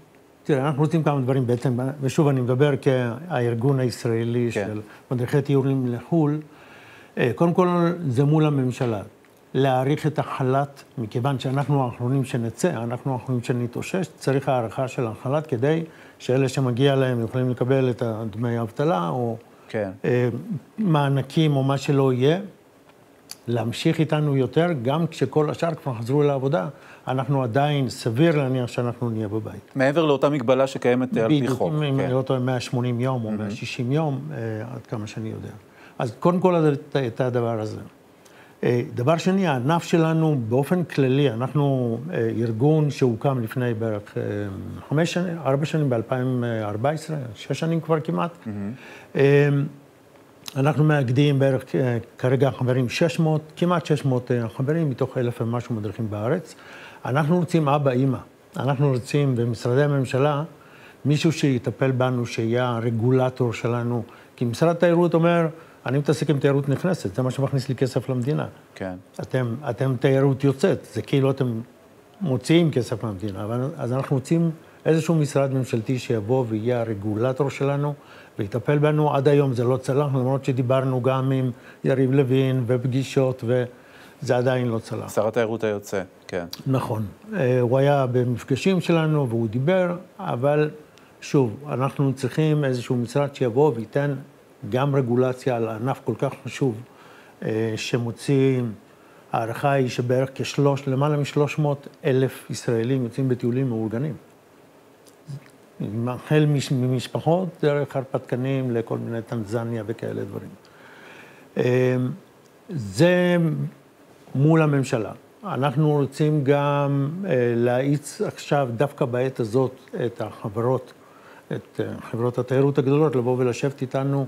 תראה, אנחנו רוצים כמה דברים בעצם, ושוב אני מדבר כארגון הישראלי כן. של מדריכי טיולים לחו"ל, קודם כל זה מול הממשלה, להאריך את החל"ת, מכיוון שאנחנו האחרונים שנצא, אנחנו האחרונים שנתאושש, צריך הערכה של החל"ת כדי שאלה שמגיע להם יכולים לקבל את דמי האבטלה, או כן. מענקים או מה שלא יהיה, להמשיך איתנו יותר, גם כשכל השאר כבר חזרו לעבודה, אנחנו עדיין סביר להניח שאנחנו נהיה בבית. מעבר לאותה מגבלה שקיימת על פי חוק. בדיוק, אם לא טועה מאה ושמונים יום או מאה ושישים יום, עד כמה שאני יודע. אז קודם כל את הדבר הזה. דבר שני, הענף שלנו באופן כללי, אנחנו ארגון שהוקם לפני בערך חמש שנים, ארבע שנים, ב-אלפיים וארבע עשרה, שש שנים כבר כמעט. אנחנו מאגדים בערך כרגע חברים שש מאות, כמעט שש מאות חברים, מתוך אלף ומשהו מדריכים בארץ. אנחנו רוצים אבא, אמא. אנחנו רוצים במשרדי הממשלה מישהו שיטפל בנו, שיהיה הרגולטור שלנו. כי משרד התיירות אומר, אני מתעסק עם תיירות נכנסת, זה מה שמכניס לי כסף למדינה. כן. אתם, אתם תיירות יוצאת, זה כאילו אתם מוציאים כסף למדינה, אבל אז אנחנו רוצים איזשהו משרד ממשלתי שיבוא ויהיה הרגולטור שלנו, ויטפל בנו. עד היום זה לא צלח, למרות שדיברנו גם עם יריב לוין ופגישות, וזה עדיין לא צלח. שר התיירות היוצא, כן. נכון. הוא היה במפגשים שלנו והוא דיבר, אבל שוב, אנחנו צריכים איזשהו משרד שיבוא וייתן גם רגולציה על ענף כל כך חשוב, שמוציא, הערכה היא שבערך כשלוש, למעלה משלוש מאות אלף ישראלים יוצאים בטיולים מאורגנים. החל ממשפחות, דרך הרפתקנים לכל מיני טנזניה וכאלה דברים. זה מול הממשלה. אנחנו רוצים גם להאיץ עכשיו, דווקא בעת הזאת, את החברות, את חברות התיירות הגדולות, לבוא ולשבת איתנו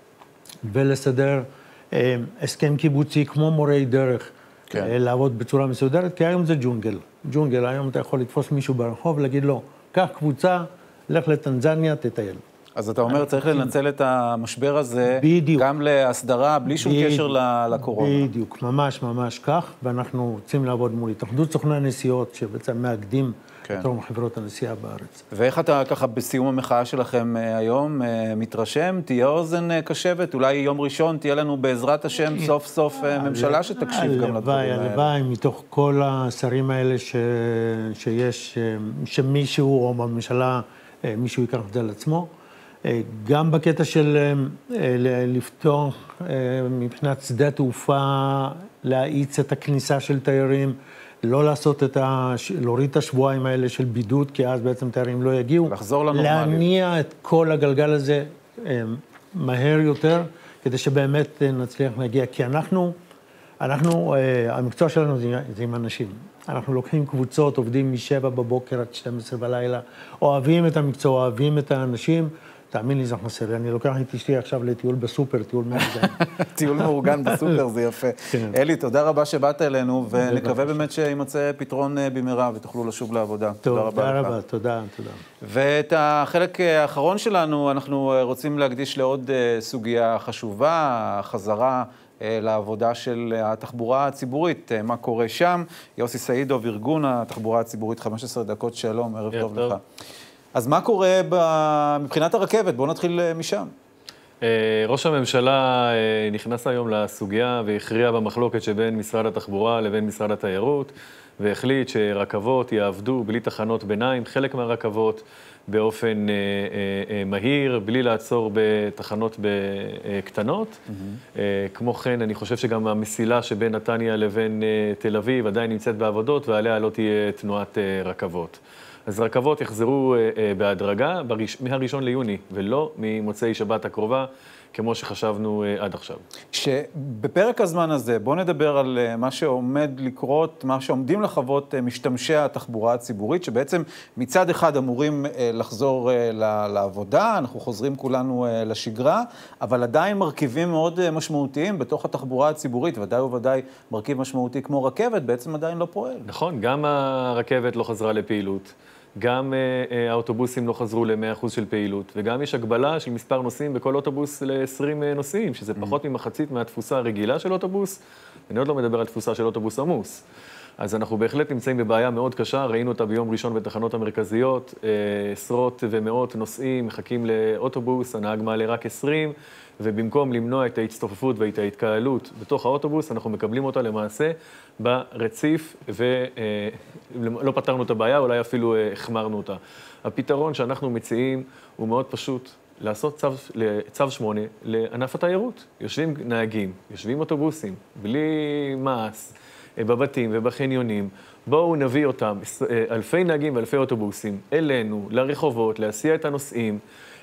ולסדר הסכם קיבוצי כמו מורי דרך, כן. לעבוד בצורה מסודרת, כי היום זה ג'ונגל. ג'ונגל, היום אתה יכול לתפוס מישהו ברחוב ולהגיד לו, קח קבוצה, לך לטנזניה, תטייל. אז אתה אומר, צריך לנצל את המשבר הזה בדיוק. גם להסדרה, בלי שום בדיוק. קשר לקורונה. בדיוק, ממש ממש כך, ואנחנו רוצים לעבוד מול התאחדות סוכני הנסיעות, שבעצם מאגדים כן. את רוב חברות הנסיעה בארץ. ואיך אתה ככה בסיום המחאה שלכם היום מתרשם? תהיה אוזן קשבת? אולי יום ראשון תהיה לנו בעזרת השם סוף סוף ממשלה שתקשיב גם לדברים האלה. הלוואי, מתוך כל השרים האלה ש... שיש, שמישהו או בממשלה, מישהו ייקח את זה על עצמו. גם בקטע של לפתוח מבחינת שדה תעופה, להאיץ את הכניסה של תיירים, לא לעשות את ה... להוריד את השבועיים האלה של בידוד, כי אז בעצם תיירים לא יגיעו. לחזור לנורמליות. להניע את כל הגלגל הזה מהר יותר, כדי שבאמת נצליח להגיע. כי אנחנו, אנחנו, המקצוע שלנו זה, זה עם אנשים. אנחנו לוקחים קבוצות, עובדים משבע בבוקר עד שתים עשרה בלילה, אוהבים את המקצוע, אוהבים את האנשים. תאמין לי, זה חסר. אני לוקח את אשתי עכשיו לטיול בסופר, טיול מאורגן. טיול מאורגן בסופר, זה יפה. אלי, תודה רבה שבאת אלינו, ונקווה באמת שימצא פתרון במהרה ותוכלו לשוב לעבודה. תודה רבה, תודה, תודה. ואת החלק האחרון שלנו, אנחנו רוצים להקדיש לעוד סוגיה חשובה, החזרה לעבודה של התחבורה הציבורית, מה קורה שם. יוסי סעידוב, ארגון התחבורה הציבורית, חמש עשרה דקות, שלום, ערב טוב לך. אז מה קורה מבחינת הרכבת? בואו נתחיל משם. ראש הממשלה נכנס היום לסוגיה והכריע במחלוקת שבין משרד התחבורה לבין משרד התיירות, והחליט שרכבות יעבדו בלי תחנות ביניים, חלק מהרכבות באופן מהיר, בלי לעצור בתחנות קטנות. Mm-hmm. כמו כן, אני חושב שגם המסילה שבין נתניה לבין תל אביב עדיין נמצאת בעבודות, ועליה לא תהיה תנועת רכבות. אז רכבות יחזרו בהדרגה מהראשון ליוני, ולא ממוצאי שבת הקרובה, כמו שחשבנו עד עכשיו. שבפרק הזמן הזה, בואו נדבר על מה שעומד לקרות, מה שעומדים לחוות משתמשי התחבורה הציבורית, שבעצם מצד אחד אמורים לחזור לעבודה, אנחנו חוזרים כולנו לשגרה, אבל עדיין מרכיבים מאוד משמעותיים בתוך התחבורה הציבורית, ודאי וודאי מרכיב משמעותי כמו רכבת, בעצם עדיין לא פועל. נכון, גם הרכבת לא חזרה לפעילות. גם האוטובוסים לא חזרו ל-מאה אחוז של פעילות, וגם יש הגבלה של מספר נוסעים בכל אוטובוס ל-עשרים נוסעים, שזה פחות ממחצית מהתפוסה הרגילה של אוטובוס, אני עוד לא מדבר על תפוסה של אוטובוס עמוס. אז אנחנו בהחלט נמצאים בבעיה מאוד קשה, ראינו אותה ביום ראשון בתחנות המרכזיות, עשרות ומאות נוסעים מחכים לאוטובוס, הנהג מעלה רק עשרים, ובמקום למנוע את ההצטופפות ואת ההתקהלות בתוך האוטובוס, אנחנו מקבלים אותה למעשה ברציף, ולא פתרנו את הבעיה, אולי אפילו החמרנו אותה. הפתרון שאנחנו מציעים הוא מאוד פשוט, לעשות צו, צו שמונה לענף התיירות. יושבים נהגים, יושבים אוטובוסים, בלי מס, בבתים ובחניונים. בואו נביא אותם, אלפי נהגים ואלפי אוטובוסים, אלינו, לרחובות, להסיע את הנוסעים.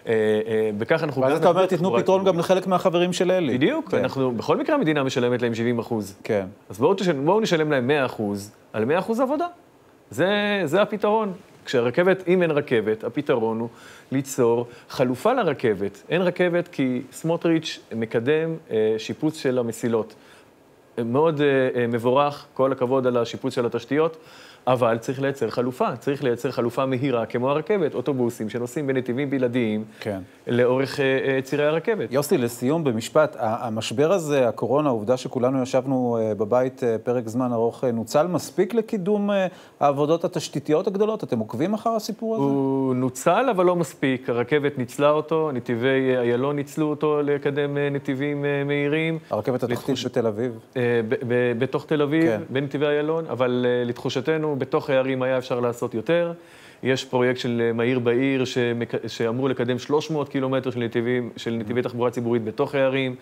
בכך אנחנו... ואז אתה אומר, תיתנו פתרון גם לחלק מהחברים של אלי. בדיוק, אנחנו, בכל מקרה המדינה משלמת להם שבעים אחוז. כן. אז בואו נשלם להם מאה אחוז על מאה אחוז עבודה. זה, זה הפתרון. כשהרכבת, אם אין רכבת, הפתרון הוא ליצור חלופה לרכבת. אין רכבת כי סמוטריץ' מקדם שיפוץ של המסילות. מאוד מבורך, כל הכבוד על השיפוץ של התשתיות, אבל צריך לייצר חלופה, צריך לייצר חלופה מהירה כמו הרכבת, אוטובוסים שנוסעים בנתיבים בלעדיים, כן. לאורך צירי הרכבת. יוסי, לסיום במשפט, המשבר הזה, הקורונה, העובדה שכולנו ישבנו בבית פרק זמן ארוך, נוצל מספיק לקידום העבודות התשתיתיות הגדולות? אתם עוקבים אחר הסיפור הזה? הוא נוצל, אבל לא מספיק. הרכבת ניצלה אותו, נתיבי איילון ניצלו אותו לקדם נתיבים מהירים. הרכבת התחתית בתל אביב? בתוך תל אביב, בנתיבי איילון, אבל לתחושתנו, בתוך הערים היה אפשר לעשות יותר. יש פרויקט של מהיר בעיר שמק... שאמור לקדם שלוש מאות קילומטר של נתיבים, של נתיבי תחבורה ציבורית בתוך הערים.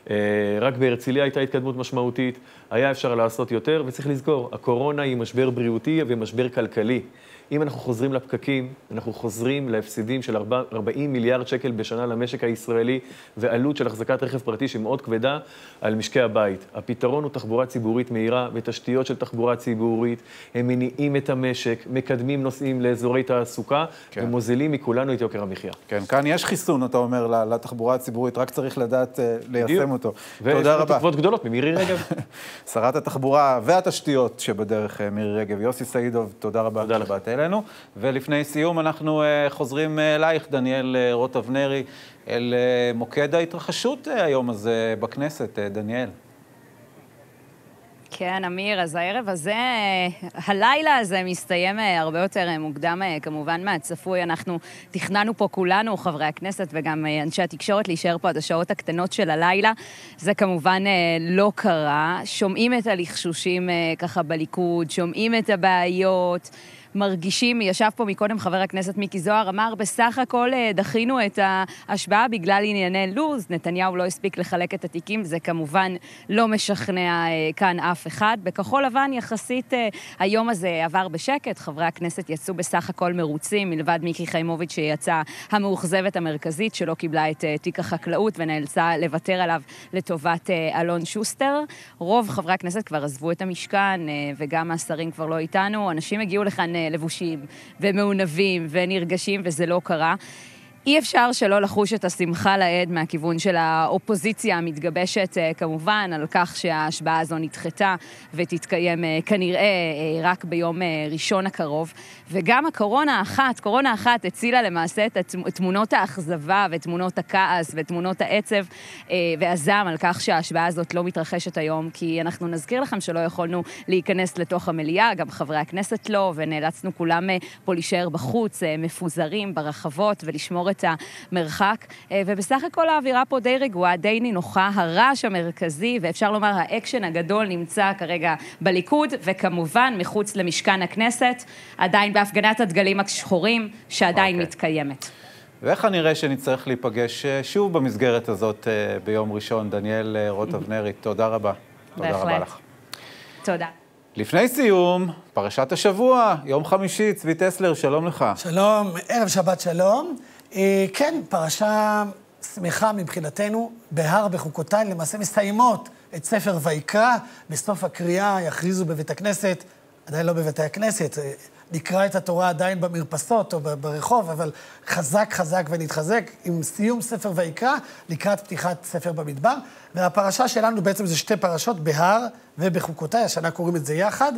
רק בהרצליה הייתה התקדמות משמעותית. היה אפשר לעשות יותר, וצריך לזכור, הקורונה היא משבר בריאותי ומשבר כלכלי. אם אנחנו חוזרים לפקקים, אנחנו חוזרים להפסידים של ארבעים מיליארד שקל בשנה למשק הישראלי, ועלות של החזקת רכב פרטי שמאוד כבדה על משקי הבית. הפתרון הוא תחבורה ציבורית מהירה ותשתיות של תחבורה ציבורית. הם מניעים את המשק, מקדמים נוסעים לאזורי תעסוקה, כן. ומוזילים מכולנו את יוקר המחיה. כן, כאן יש חיסון, אתה אומר, לתחבורה הציבורית, רק צריך לדעת uh, ליישם אותו. תודה רבה. ותקוות גדולות ממירי רגב. שרת התחבורה והתשתיות שבדרך מירי רגב. יוסי סעידוב, תודה רבה. תודה לך. אלינו. ולפני סיום אנחנו uh, חוזרים אלייך, דניאל uh, רוט אבנרי, אל uh, מוקד ההתרחשות uh, היום הזה בכנסת, uh, דניאל. כן, אמיר, אז הערב הזה, הלילה הזה מסתיים הרבה יותר מוקדם, כמובן מהצפוי. אנחנו תכננו פה כולנו, חברי הכנסת וגם אנשי התקשורת, להישאר פה עד השעות הקטנות של הלילה. זה כמובן לא קרה. שומעים את הלחשושים ככה בליכוד, שומעים את הבעיות, מרגישים, ישב פה מקודם חבר הכנסת מיקי זוהר, אמר, בסך הכל דחינו את ההשבעה בגלל ענייני לוז, נתניהו לא הספיק לחלק את התיקים, זה כמובן לא משכנע כאן אף אחד. בכחול לבן יחסית היום הזה עבר בשקט, חברי הכנסת יצאו בסך הכל מרוצים, מלבד מיקי חיימוביץ' שיצאה המאוכזבת המרכזית, שלא קיבלה את תיק החקלאות ונאלצה לוותר עליו לטובת אלון שוסטר. רוב חברי הכנסת כבר עזבו את המשכן, וגם השרים כבר לא איתנו, אנשים הגיעו לכאן לבושים ומעונבים ונרגשים, וזה לא קרה. אי אפשר שלא לחוש את השמחה לעד מהכיוון של האופוזיציה המתגבשת, כמובן, על כך שההשבעה הזו נדחתה ותתקיים כנראה רק ביום ראשון הקרוב. וגם הקורונה אחת, קורונה אחת הצילה למעשה את תמונות האכזבה ותמונות הכעס ותמונות העצב והזעם על כך שההשבעה הזאת לא מתרחשת היום, כי אנחנו נזכיר לכם שלא יכולנו להיכנס לתוך המליאה, גם חברי הכנסת לא, ונאלצנו כולם פה להישאר בחוץ, מפוזרים ברחבות ולשמור את המרחק, ובסך הכל האווירה פה די רגועה, די נינוחה, הרעש המרכזי, ואפשר לומר האקשן הגדול נמצא כרגע בליכוד, וכמובן מחוץ למשכן הכנסת, עדיין בהפגנת הדגלים השחורים, שעדיין okay. מתקיימת. ואיך נראה שנצטרך להיפגש שוב במסגרת הזאת ביום ראשון? דניאל רוט אבנרי, תודה רבה. תודה רבה לך. תודה. לפני סיום, פרשת השבוע, יום חמישי, צבי טסלר, שלום לך. שלום, ערב שבת שלום. כן, פרשה שמחה מבחינתנו, בהר בחוקותיי, למעשה מסיימות את ספר ויקרא, בסוף הקריאה יכריזו בבית הכנסת, עדיין לא בבתי הכנסת, נקרא את התורה עדיין במרפסות או ברחוב, אבל חזק חזק ונתחזק עם סיום ספר ויקרא לקראת פתיחת ספר במדבר. והפרשה שלנו בעצם זה שתי פרשות, בהר ובחוקותיי, השנה קוראים את זה יחד,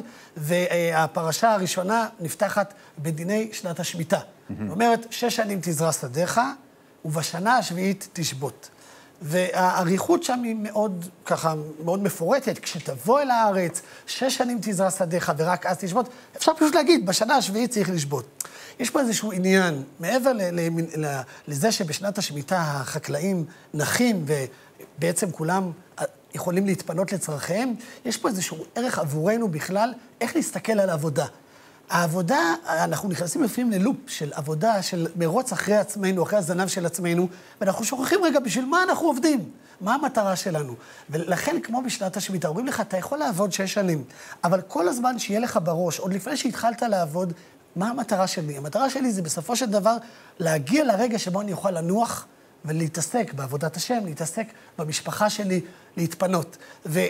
והפרשה הראשונה נפתחת בדיני שנת השמיטה. זאת אומרת, שש שנים תזרע שדיך, ובשנה השביעית תשבות. והאריכות שם היא מאוד, ככה, מאוד מפורטת. כשתבוא אל הארץ, שש שנים תזרע שדיך ורק אז תשבות, אפשר פשוט להגיד, בשנה השביעית צריך לשבות. יש פה איזשהו עניין, מעבר ל- ל- ל- לזה שבשנת השמיטה החקלאים נחים ובעצם כולם יכולים להתפנות לצרכיהם, יש פה איזשהו ערך עבורנו בכלל, איך להסתכל על העבודה. העבודה, אנחנו נכנסים לפעמים ללופ של עבודה, של מרוץ אחרי עצמנו, אחרי הזנב של עצמנו, ואנחנו שוכחים רגע בשביל מה אנחנו עובדים, מה המטרה שלנו. ולכן, כמו בשנת השמיטה, אומרים לך, אתה יכול לעבוד שש שנים, אבל כל הזמן שיהיה לך בראש, עוד לפני שהתחלת לעבוד, מה המטרה שלי? המטרה שלי זה בסופו של דבר להגיע לרגע שבו אני אוכל לנוח ולהתעסק בעבודת השם, להתעסק במשפחה שלי, להתפנות. ו...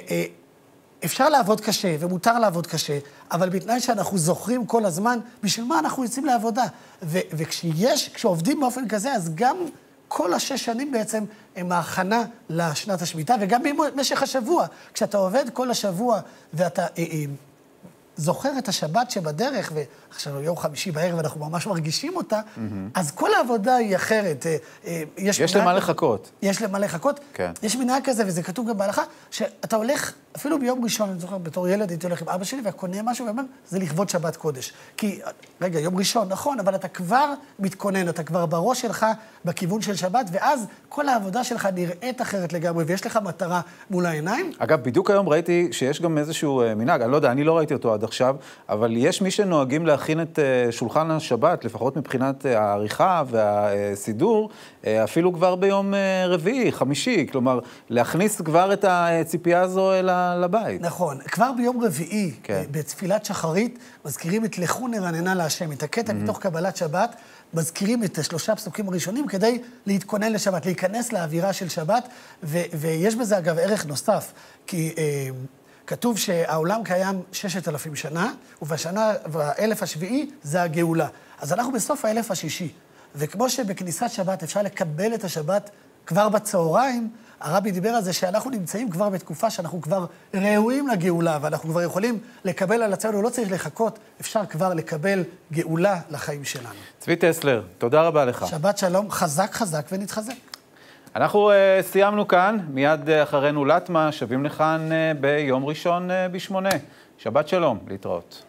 אפשר לעבוד קשה, ומותר לעבוד קשה, אבל בתנאי שאנחנו זוכרים כל הזמן, בשביל מה אנחנו יוצאים לעבודה. ו- וכשיש, כשעובדים באופן כזה, אז גם כל השש שנים בעצם הם ההכנה לשנת השמיטה, וגם במשך השבוע. כשאתה עובד כל השבוע, ואתה אה, אה, זוכר את השבת שבדרך, ועכשיו יום חמישי בערב אנחנו ממש מרגישים אותה, mm-hmm. אז כל העבודה היא אחרת. אה, אה, יש, יש למה לחכות. יש למה לחכות. כן. יש מנהג כזה, וזה כתוב גם בהלכה, שאתה הולך, אפילו ביום ראשון, אני זוכר, בתור ילד הייתי הולך עם אבא שלי, וקונה משהו, ואומר, זה לכבוד שבת קודש. כי, רגע, יום ראשון, נכון, אבל אתה כבר מתכונן, אתה כבר בראש שלך בכיוון של שבת, ואז כל העבודה שלך נראית אחרת לגמרי, ויש לך מטרה מול העיניים. אגב, בדיוק היום ראיתי שיש גם איזשהו מנהג, אני לא יודע, אני לא ראיתי אותו עד עכשיו, אבל יש מי שנוהגים להכין את שולחן השבת, לפחות מבחינת העריכה והסידור, אפילו כבר ביום רביעי, חמישי, כלומר, להכניס כבר את הציפייה הזו אל לבית. נכון. כבר ביום רביעי, כן. בתפילת שחרית, מזכירים את לכו נרננה להשם, את הקטע mm-hmm. מתוך קבלת שבת, מזכירים את השלושה פסוקים הראשונים כדי להתכונן לשבת, להיכנס לאווירה של שבת, ו- ויש בזה אגב ערך נוסף, כי אה, כתוב שהעולם קיים ששת אלפים שנה, ובשנה, באלף השביעי זה הגאולה. אז אנחנו בסוף האלף השישי, וכמו שבכניסת שבת אפשר לקבל את השבת כבר בצהריים, הרבי דיבר על זה שאנחנו נמצאים כבר בתקופה שאנחנו כבר ראויים לגאולה, ואנחנו כבר יכולים לקבל על עצמנו, לא צריך לחכות, אפשר כבר לקבל גאולה לחיים שלנו. צבי טסלר, תודה רבה לך. שבת שלום, חזק חזק ונתחזק. אנחנו uh, סיימנו כאן, מיד uh, אחרינו לטמה, שבים לכאן uh, ביום ראשון uh, בשמונה. שבת שלום, להתראות.